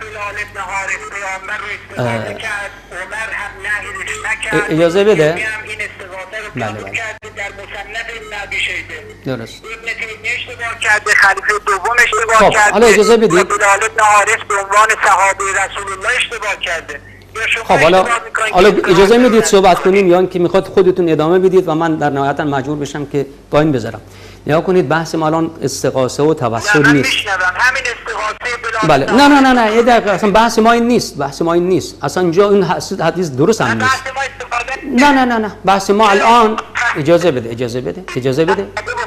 اجازه بده. بله بله. درست. کرده خلیفه دوم اشتباه کرده. حالا اجازه بدید. بلال بن حارث به عنوان صحابه رسول الله اشتباه کرده. خب حالا حالا اجازه میدید صحبت کنیم یا اینکه میخواد خودتون ادامه بدید و من در نهایت مجبور بشم که پایین بذارم؟ نگاه کنید بحث ما الان استغاثه و توسل نیست. همین استغاثه بله. نه نه نه نه یه دقیقه، اصلا بحث ما این نیست. بحث ما این نیست. اصلا اینجا این حدیث درست هم نیست. نه نه نه نه بحث ما الان اجازه بده اجازه بده اجازه بده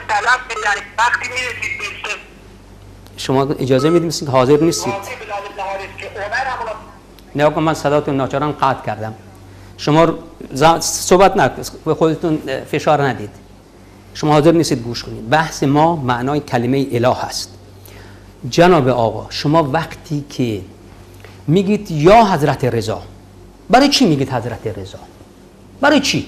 شما اجازه میدید مثل حاضر نیستید. نه آقا من صداتون ناچارن قطع کردم. شما صحبت نکنید، به خودتون فشار ندید. شما حاضر نیستید گوش کنید. بحث ما معنای کلمه اله هست. جناب آقا شما وقتی که میگید یا حضرت رضا، برای چی میگید حضرت رضا؟ برای چی؟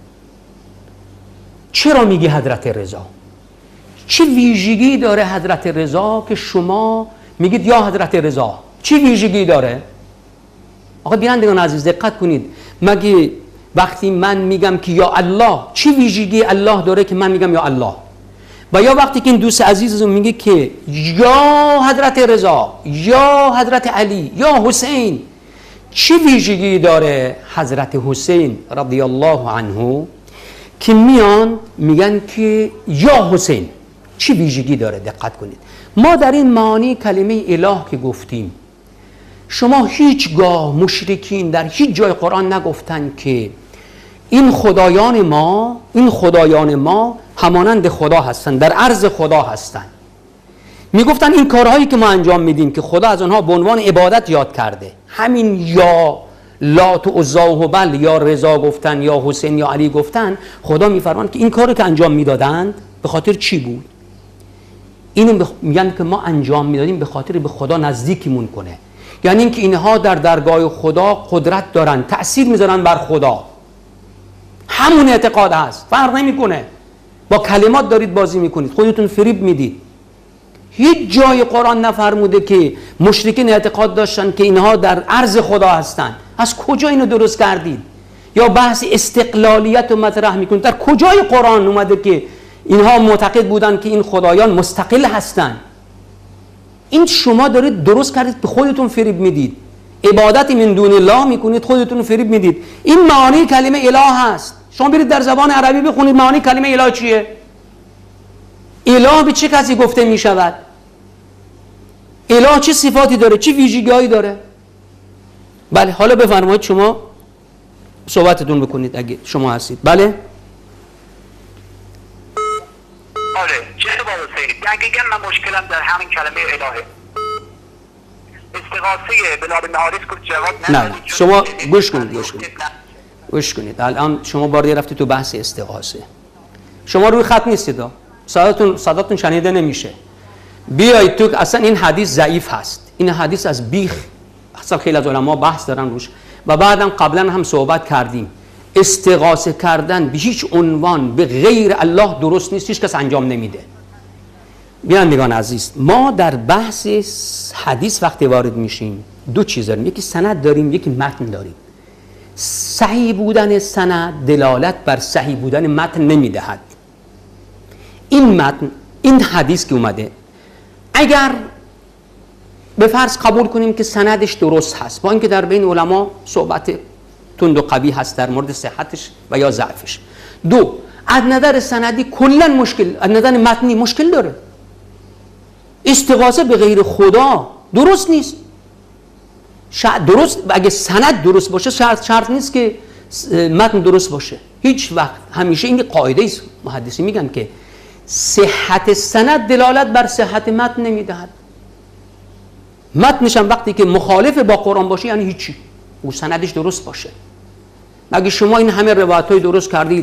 چرا میگی حضرت رضا؟ چه ویژگی داره حضرت رضا که شما میگید یا حضرت رضا؟ چه ویژگی داره؟ آقا بینندگان عزیز دقت کنید. مگه وقتی من میگم که یا الله، چه ویژگی الله داره که من میگم یا الله؟ و یا وقتی که این دوست عزیزم میگه که یا حضرت رضا، یا حضرت علی، یا حسین، چه ویژگی داره حضرت حسین رضی الله عنه که میان میگن که یا حسین؟ چه ویژگی داره؟ دقت کنید. ما در این معانی کلمه اله که گفتیم، شما هیچگاه مشرکین در هیچ جای قرآن نگفتن که این خدایان ما این خدایان ما همانند خدا هستن، در عرض خدا هستن. میگفتن این کارهایی که ما انجام میدیم که خدا از آنها به عنوان عبادت یاد کرده، همین یا لات و عزا و هبل یا رضا گفتن یا حسین یا علی گفتن، خدا میفرماند که این کاری که انجام میدادند به خاطر چی بود؟ اینو بخ... میگن که ما انجام میدادیم به خاطر به خدا نزدیکیمون کنه. یعنی اینکه اینها در درگاه خدا قدرت دارن، تأثیر میذارن بر خدا. همون اعتقاد هست، فرق نمیکنه. با کلمات دارید بازی میکنید، خودتون فریب میدید. هیچ جای قرآن نفرموده که مشرکین اعتقاد داشتن که اینها در عرض خدا هستن. از کجا اینو درست کردید؟ یا بحث استقلالیت رو مطرح میکنید. در کجای قرآن اومده که اینها معتقد بودن که این خدایان مستقل هستن؟ این شما دارید درست کردید، به خودتون فریب میدید. عبادت من دون الله میکنید، خودتون فریب میدید. این معانی کلمه اله هست. شما برید در زبان عربی بخونید معانی کلمه اله چیه؟ اله به چه کسی گفته میشود؟ اله چه صفاتی داره؟ چه ویژگی‌هایی داره؟ بله حالا بفرمایید شما صحبتتون بکنید اگه شما هستید. بله آره چه باید سیرید دقیقا من مشکلم در همین کلمه الهه. استغاثه بلال بن حارث گفت جواب نه شما گوش کنید گوش کنید گوش کنید. الان شما باردی رفتی تو بحث استغاثه. شما روی خط نیستید، صداتون صداتون شنیده نمیشه. بیایید تو، اصلا این حدیث ضعیف هست. این حدیث از بیخ، اصلا خیلی از علما بحث دارن روش و بعدم قبلا هم صحبت کردیم. استغاثه کردن به هیچ عنوان به غیر الله درست نیست، هیچ کس انجام نمیده. بینندگان عزیز، ما در بحث حدیث وقتی وارد میشیم دو چیز داریم، یکی سند داریم، یکی متن داریم. صحیح بودن سند دلالت بر صحیح بودن متن نمیدهد. این متن، این حدیث که اومده، اگر به فرض قبول کنیم که سندش درست هست، با اینکه در بین علما صحبت تند و قوی هست در مورد صحتش و یا ضعفش، دو، از نظر سندی کلا مشکل، از نظر متنی مشکل داره. استغاثه به غیر خدا درست نیست. درست اگه سند درست باشه شرط شرط نیست که متن درست باشه. هیچ وقت، همیشه این قاعده است، محدثین میگن که صحت سند دلالت بر صحت متن نمیدهد. متنش هم وقتی که مخالف با قرآن باشه یعنی هیچی، او سندش درست باشه. اگه شما این همه روایت‌های درست کردید،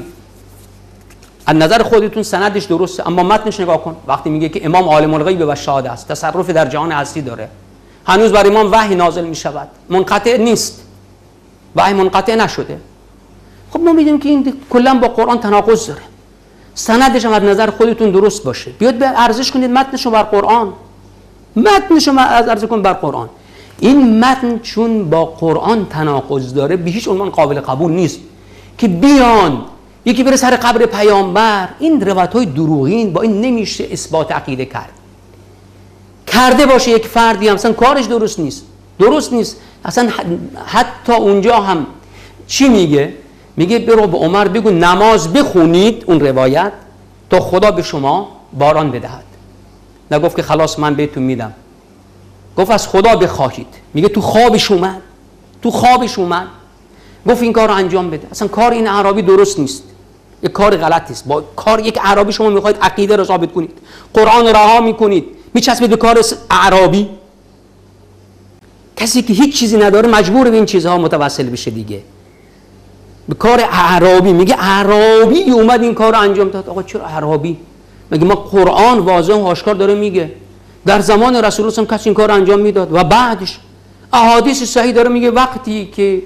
از نظر خودتون سندش درسته، اما متنش نگاه کن. وقتی میگه که امام عالم الغیب و شهاده است، تصرف در جهان هستی داره، هنوز بر امام وحی نازل میشود، منقطع نیست، وحی منقطع نشده. خب ما میدونیم که این کلا با قرآن تناقض داره. سندش هم از نظر خودتون درست باشه، بیاد به ارزش کنید متنشو بر قرآن، متنشو از ارزش کنید بر قرآن. این متن چون با قرآن تناقض داره به هیچ عنوان قابل قبول نیست که بیان یکی بره سر قبر پیامبر. این روایت‌های دروغین، با این نمیشه اثبات عقیده کرد. کرده باشه یک فردی هم اصلا کارش درست نیست، درست نیست اصلا. حتی اونجا هم چی میگه؟ میگه برو به عمر بگو نماز بخونید، اون روایت، تا خدا به شما باران بدهد. نگفت که خلاص من بهتون میدم، گفت از خدا بخواهید. میگه تو خوابش اومد، تو خوابش اومد گفت این کار رو انجام بده. اصلا کار این اعرابی درست نیست، یک کار غلط است. با کار یک اعرابی شما میخواید عقیده رو ثابت کنید، قرآن رها میکنید، میچسبید به کار اعرابی. کسی که هیچ چیزی نداره مجبور به این چیزها متوسل بشه دیگه، به کار اعرابی. میگه اعرابی اومد این کار رو انجام داد. آقا چرا اعرابی؟ میگه ما قرآن واضح و آشکار داره میگه در زمان رسول الله هم کسی این کار رو انجام میداد و بعدش احادیث صحیح داره میگه وقتی که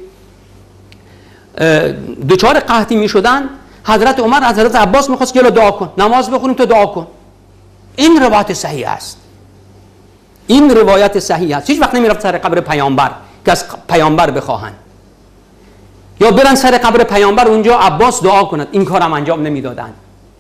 دچار قحطی میشدن حضرت عمر از حضرت عباس میخواست که دعا کن، نماز بخونیم تو دعا کن. این روایت صحیح است، این روایت صحیح است. هیچ وقت نمیرفت سر قبر پیامبر که از پیامبر بخواهن یا برن سر قبر پیامبر اونجا عباس دعا کند، این کارم انجام نمیدادن.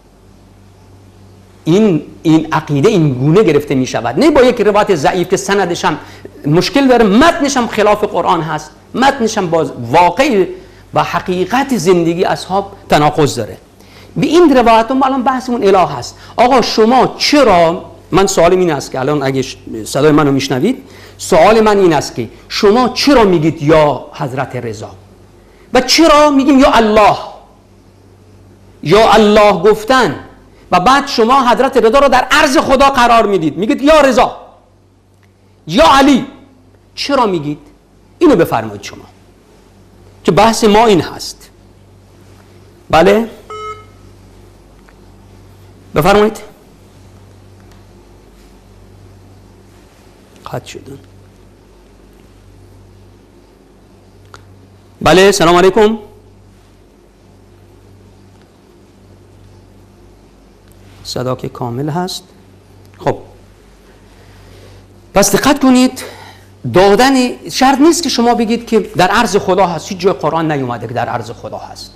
این این عقیده این گونه گرفته می شود، نه با یک روایت ضعیف که سندش هم مشکل داره، متنش هم خلاف قرآن هست، متنش هم باز واقعی و حقیقت زندگی اصحاب تناقض داره. به این روایت ما الان بحثمون اله هست. آقا شما چرا، من سوالم این است که الان اگه صدای منو میشنوید، سوال من این است که شما چرا میگید یا حضرت رضا و چرا میگیم یا الله، یا الله گفتن و بعد شما حضرت رضا رو در عرض خدا قرار میدید، میگید یا رضا یا علی. چرا میگید؟ اینو بفرمایید شما، که بحث ما این هست. بله بفرمایید. قطع شدن. بله سلام علیکم. صدا که کامل هست. خب پس دقت کنید، دادن شرط نیست که شما بگید که در عرض خدا هست. هیچ جای قرآن نیومده که در عرض خدا هست.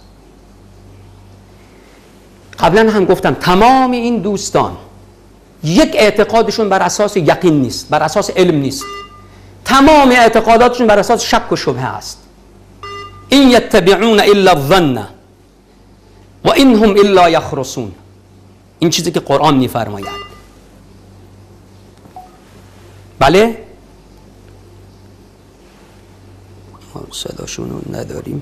قبلا هم گفتم تمام این دوستان یک اعتقادشون بر اساس یقین نیست، بر اساس علم نیست. تمام اعتقاداتشون بر اساس شک و شبهه است. این یتبعون الا الظن و این هم الا یخرصون. این چیزی که قرآن میفرماید. بله صداشون رو نداریم.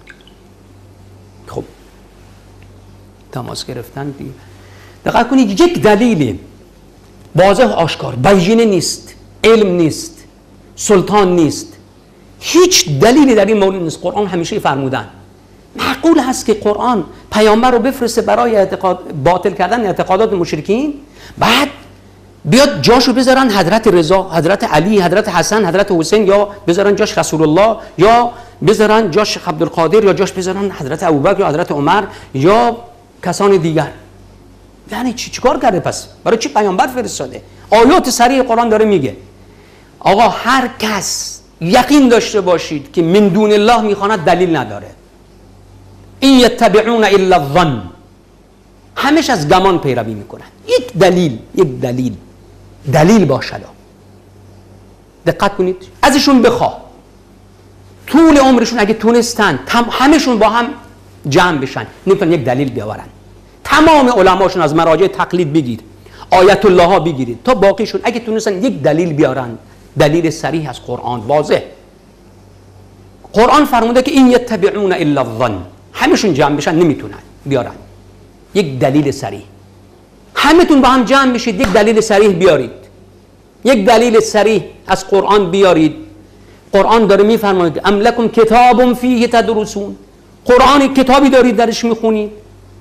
خب تماس گرفتن دیم. دقیق کنید، یک دلیل واضح آشکار بیینه نیست، علم نیست، سلطان نیست، هیچ دلیلی در این مورد نیست. قرآن همیشه فرمودن معقول هست که قرآن پیامبر رو بفرسته برای اعتقاد باطل کردن اعتقادات مشرکین، بعد بیاد جاشو بذارن حضرت رضا، حضرت علی، حضرت حسن، حضرت حسین، یا بذارن جاش رسول الله، یا بذارن جاش عبدالقادر، یا جاش بذارن حضرت ابوبکر یا حضرت عمر یا کسان دیگر. یعنی چی چیکار کرده پس؟ برای چی پیامبر فرستاده؟ آیات صریح قرآن داره میگه آقا هر کس یقین داشته باشید که من دون الله میخواند دلیل نداره. این یتبعون الا الظن، همش از گمان پیروی میکنن. یک دلیل یک دلیل دلیل باشد. دقت کنید، ازشون بخواه طول عمرشون اگه تونستن همشون با هم جمع بشن نمیتونن یک دلیل بیاورن. تمام علماشون از مراجع تقلید بگیر، آیت الله ها بگیرید تا باقیشون اگه تونستن یک دلیل بیارن، دلیل صریح از قرآن واضح. قرآن فرموده که این یتبعون الا الظن، همشون جمع بشن نمیتونن بیارن یک دلیل صریح. همتون با هم جمع بشید یک دلیل صریح بیارید، یک دلیل صریح از قرآن بیارید. قرآن داره میفرماید ام لکم کتاب فیه تدرسون، قرآن کتابی دارید درش میخونید؟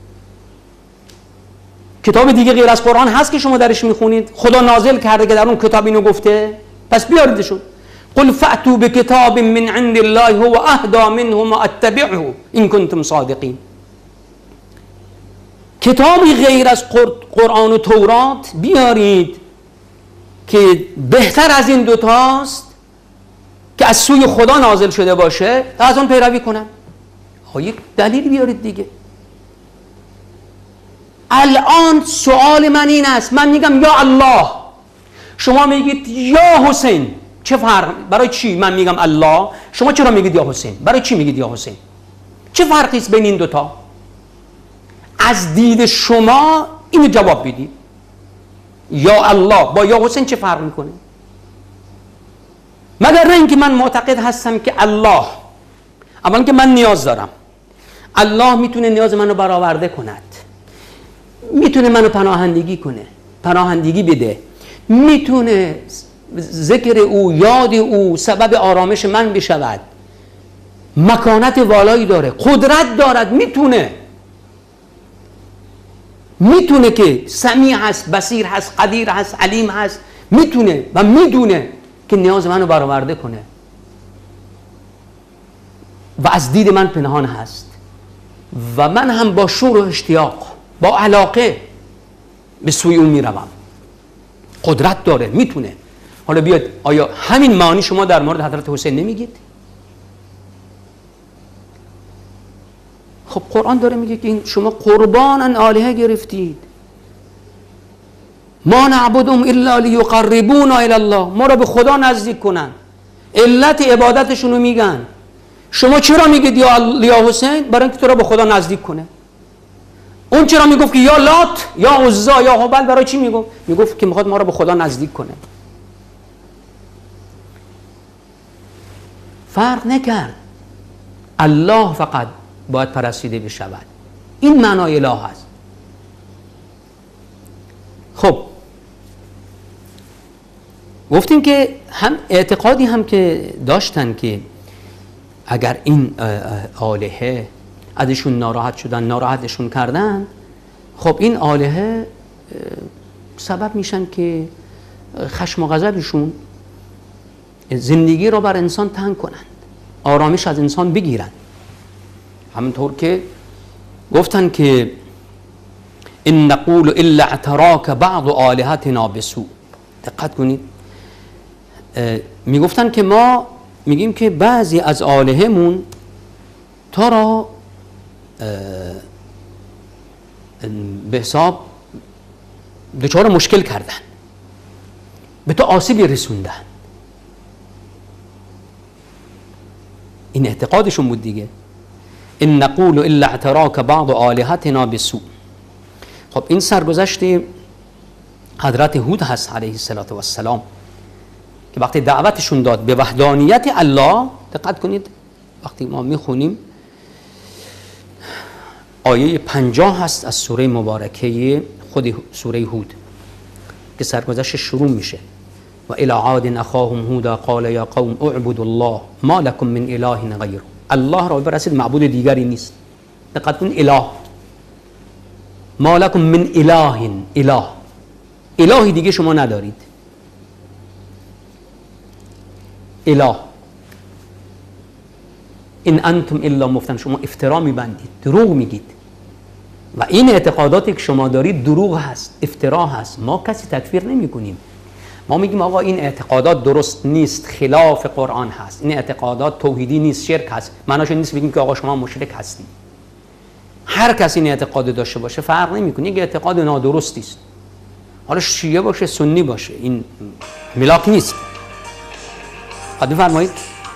کتاب دیگه غیر از قرآن هست که شما درش میخونید؟ خدا نازل کرده که در اون کتاب اینو گفته؟ پس بیاریدشون. قل فأتوا بکتاب من عند الله هو اهدی منه ما اتبعه ان کنتم صادقین. کتابی غیر از قرآن و تورات بیارید که بهتر از این دوتاست که از سوی خدا نازل شده باشه تا از اون پیروی کنن. ها یک دلیل بیارید دیگه. الان سوال من این است، من میگم یا الله، شما میگید یا حسین. چه فرق؟ برای چی من میگم الله، شما چرا میگید یا حسین؟ برای چی میگید یا حسین؟ چه فرقی است بین این دوتا؟ از دید شما اینو جواب بدید. یا الله با یا حسین چه فرق میکنه؟ مگر نه اینکه من معتقد هستم که الله، اولا که من نیاز دارم، الله میتونه نیاز منو برآورده کند، میتونه منو پناهندگی کنه، پناهندگی بده، میتونه ذکر او، یاد او سبب آرامش من بشود، مکانت والایی داره، قدرت دارد، میتونه میتونه که سمیع هست، بصیر هست، قدیر هست، علیم هست، میتونه و میدونه که نیاز منو برآورده کنه و از دید من پنهان هست و من هم با شور و اشتیاق، با علاقه به سوی اون میروم. قدرت داره، میتونه. حالا بیاد، آیا همین معنی شما در مورد حضرت حسین نمیگید؟ خب قرآن داره میگه که این شما قربان آلهه گرفتید. ما نعبدهم الا لیقربونا الی الله، ما را به خدا نزدیک کنن. علت عبادتشون رو میگن. شما چرا میگید یا یا حسین؟ برای اینکه تو را به خدا نزدیک کنه. اون چرا میگفت که یا لات یا عزا یا هبل؟ برای چی میگفت؟ میگفت که میخواد ما را به خدا نزدیک کنه. فرق نکرد. الله فقط باید پرستیده بشود. این معنای اله هست. خب گفتیم که هم اعتقادی هم که داشتن که اگر این آلهه ازشون ناراحت شدن، ناراحتشون کردن، خب این آلهه سبب میشن که خشم و غضبشون زندگی رو بر انسان تنگ کنند، آرامش از انسان بگیرند. همونطور که گفتن که ان نقول الا اعتراک بعض آلهتنا بسوء. دقت کنید، میگفتن که ما میگیم که بعضی از آلهمون تا را به حساب دچار مشکل کردن، به تو آسیبی رسوندن. این اعتقادشون بود دیگه. ان نقول الا اعتراک بعض آلهتنا بسوء. خب این سرگذشت حضرت هود هست علیه السلام که وقتی دعوتشون داد به وحدانیت الله، دقت کنید وقتی ما میخونیم آیه پنجاه هست از سوره مبارکه خود سوره هود که سرگذشت شروع میشه و الی عاد اخاهم هودا قال یا قوم اعبدوا الله ما لكم من اله غیره. الله را برسید معبود دیگری نیست. دقت کن اله، ما لکم من اله، اله الهی دیگه شما ندارید. اله این انتم الا مفتن، شما افترا میبندید، دروغ میگید و این اعتقاداتی که شما دارید دروغ هست، افترا هست. ما کسی تکفیر نمی کنیم، ما میگیم آقا این اعتقادات درست نیست، خلاف قرآن هست، این اعتقادات توحیدی نیست، شرک هست. معناش نیست بگیم که آقا شما مشرک هستید. هر کسی این اعتقاد داشته باشه فرق نمیکنه، یک اعتقاد نادرستی است، حالا شیعه باشه سنی باشه، این ملاک نیست. خواهد بفرمایید.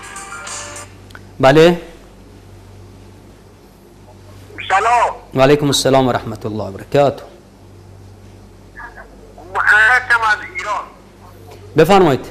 بله سلام. و علیکم السلام و رحمت الله و برکاته. محمد از ایران. بفرمایید.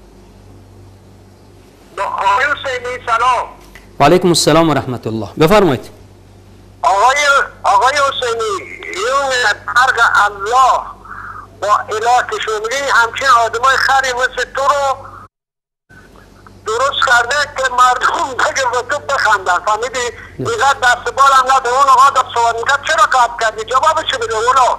آقای حسینی سلام. و علیکم السلام و رحمت الله. بفرمایید. آقای آقای حسینی، این فرق الله با اله که شما میگی همچین آدمای خری مثل تو رو درست کرده که مردم بگه و تو بخندن، فهمیدی؟ اینقدر دست بال هم نده. اون آقا دست سوال میکرد چرا قطع کردی؟ جوابش بده اولا.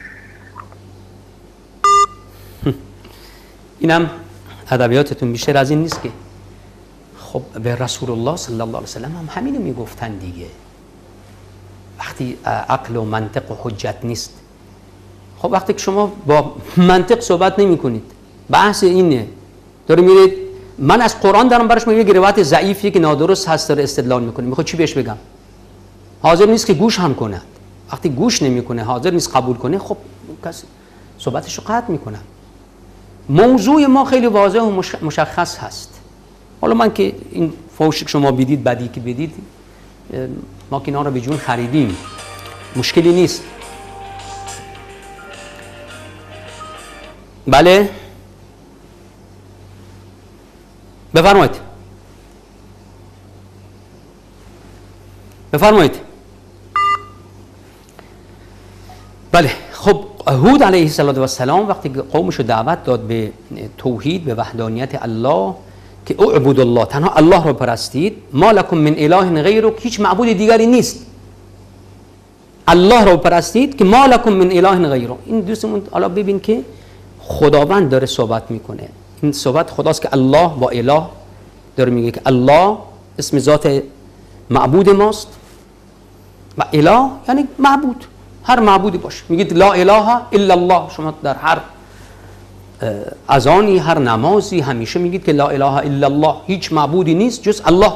اینم ادبیاتتون بیشتر از این نیست که خب به رسول الله صلی الله علیه وسلم هم همینو میگفتن دیگه. وقتی عقل و منطق و حجت نیست، خب وقتی که شما با منطق صحبت نمی کنید، بحث اینه داره میرید، من از قرآن دارم براش میگم یه روایت ضعیفی که نادرست هست داره استدلال میکنه، میخواد چی بهش بگم؟ حاضر نیست که گوش هم کنه. وقتی گوش نمیکنه، حاضر نیست قبول کنه، خب کسی صحبتشو قطع میکنه. موضوع ما خیلی واضح و مشخص هست. حالا من که این فوشی که شما بدید، بدی که بدید، ما که اینا رو به جون خریدیم، مشکلی نیست. بله بفرمایید. بفرمایید. بله خب هود علیه السلام وقتی قومش رو دعوت داد به توحید، به وحدانیت الله، که اعبدوا الله، تنها الله رو پرستید، ما لکم من اله غیره، هیچ معبود دیگری نیست، الله رو پرستید که ما لکم من اله غیره. این دوستمون حالا ببین که خداوند داره صحبت میکنه، این صحبت خداست که الله با اله داره میگه که الله اسم ذات معبود ماست و اله یعنی معبود، هر معبودی باشه. میگید لا اله الا الله، شما در هر اذانی، هر نمازی همیشه میگید که لا اله الا الله، هیچ معبودی نیست جز الله.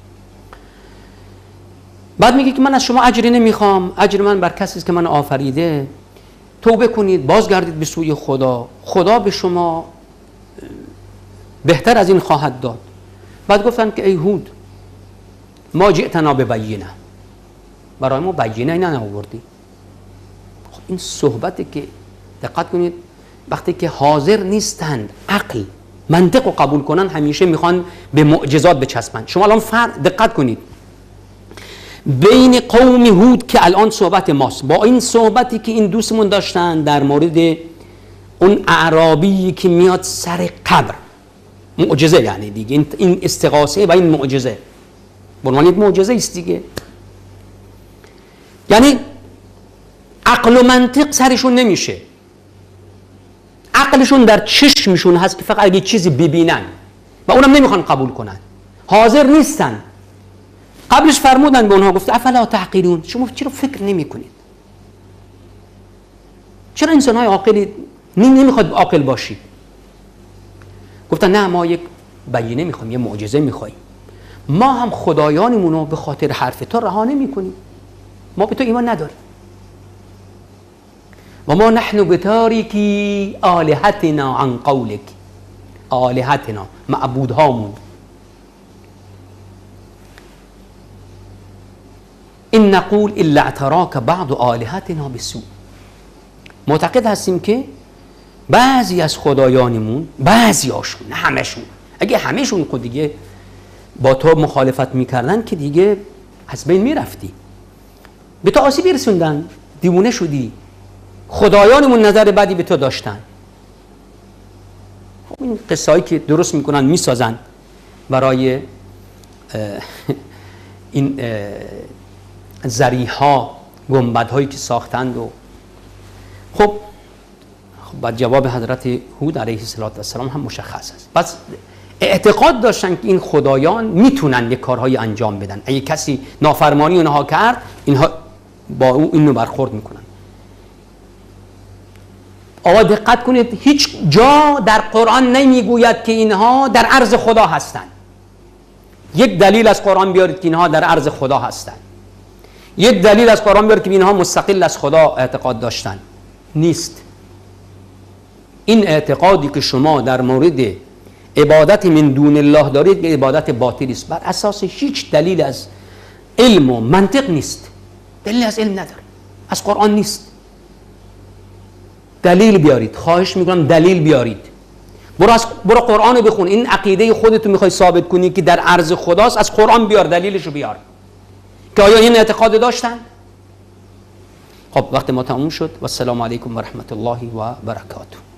بعد میگه که من از شما اجری نمیخوام، اجر من بر کسی است که من آفریده. توبه کنید، بازگردید به سوی خدا، خدا به شما بهتر از این خواهد داد. بعد گفتن که ای هود، ما جئتنا ببینه، برای ما بینه نآوردی. خب این صحبتی که دقت کنید، وقتی که حاضر نیستند عقل منطق رو قبول کنن، همیشه میخوان به معجزات بچسبن. شما الان فرق دقت کنید بین قوم هود که الان صحبت ماست با این صحبتی که این دوستمون داشتن در مورد اون اعرابی که میاد سر قبر، معجزه یعنی دیگه، این استغاثه و این معجزه بنوان یک معجزه است دیگه. یعنی عقل و منطق سرشون نمیشه، عقلشون در چشمشون هست که فقط اگه چیزی ببینن و اونم نمیخوان قبول کنن، حاضر نیستن. قبلش فرمودن به اونها، گفت افلا تعقلون، شما چرا فکر نمی کنید؟ چرا انسان های عاقلی نمیخواد عاقل باشید؟ گفتن نه ما یک بیانیه میخوایم، یه معجزه میخوایم. ما هم خدایانمون رو به خاطر حرف تو رها نمی کنیم، ما به تو ایمان نداریم. و ما نحن بتاریکی آلهتنا عن قولک، آلهتنا معبودهامون، این نقول الا اعتراک بعض آلهتنا بسوء، معتقد هستیم که بعضی از خدایانمون، بعضی هاشون، نه همشون، اگه همشون خود دیگه با تو مخالفت میکردن که دیگه از بین میرفتی، به تو آسیب رسوندن، دیوونه شدی، خدایانمون نظر بدی به تو داشتن. خب این قصه هایی که درست میکنن میسازن برای این ذریحا، گنبدهایی که ساختند و خب خب بعد جواب حضرت هود علیه السلام هم مشخص است. پس اعتقاد داشتن که این خدایان میتونن یک کارهایی انجام بدن، اگه کسی نافرمانی اونها کرد اینها با او اینو برخورد میکنن. آقا دقت کنید، هیچ جا در قرآن نمیگوید که اینها در عرض خدا هستند. یک دلیل از قرآن بیارید که اینها در عرض خدا هستند. یک دلیل از قرآن بیارید که اینها مستقل از خدا اعتقاد داشتن. نیست. این اعتقادی که شما در مورد عبادت من دون الله دارید به عبادت باطلی است، بر اساس هیچ دلیل از علم و منطق نیست. دلیل از علم نداره، از قرآن نیست. دلیل بیارید، خواهش میکنم دلیل بیارید. برو از برو قرآن بخون. این عقیده خودتو میخوای ثابت کنی که در عرض خداست، از قرآن بیار، دلیلشو بیار که آیا این اعتقاد داشتن. خب وقت ما تموم شد و السلام علیکم و رحمت الله و برکاته.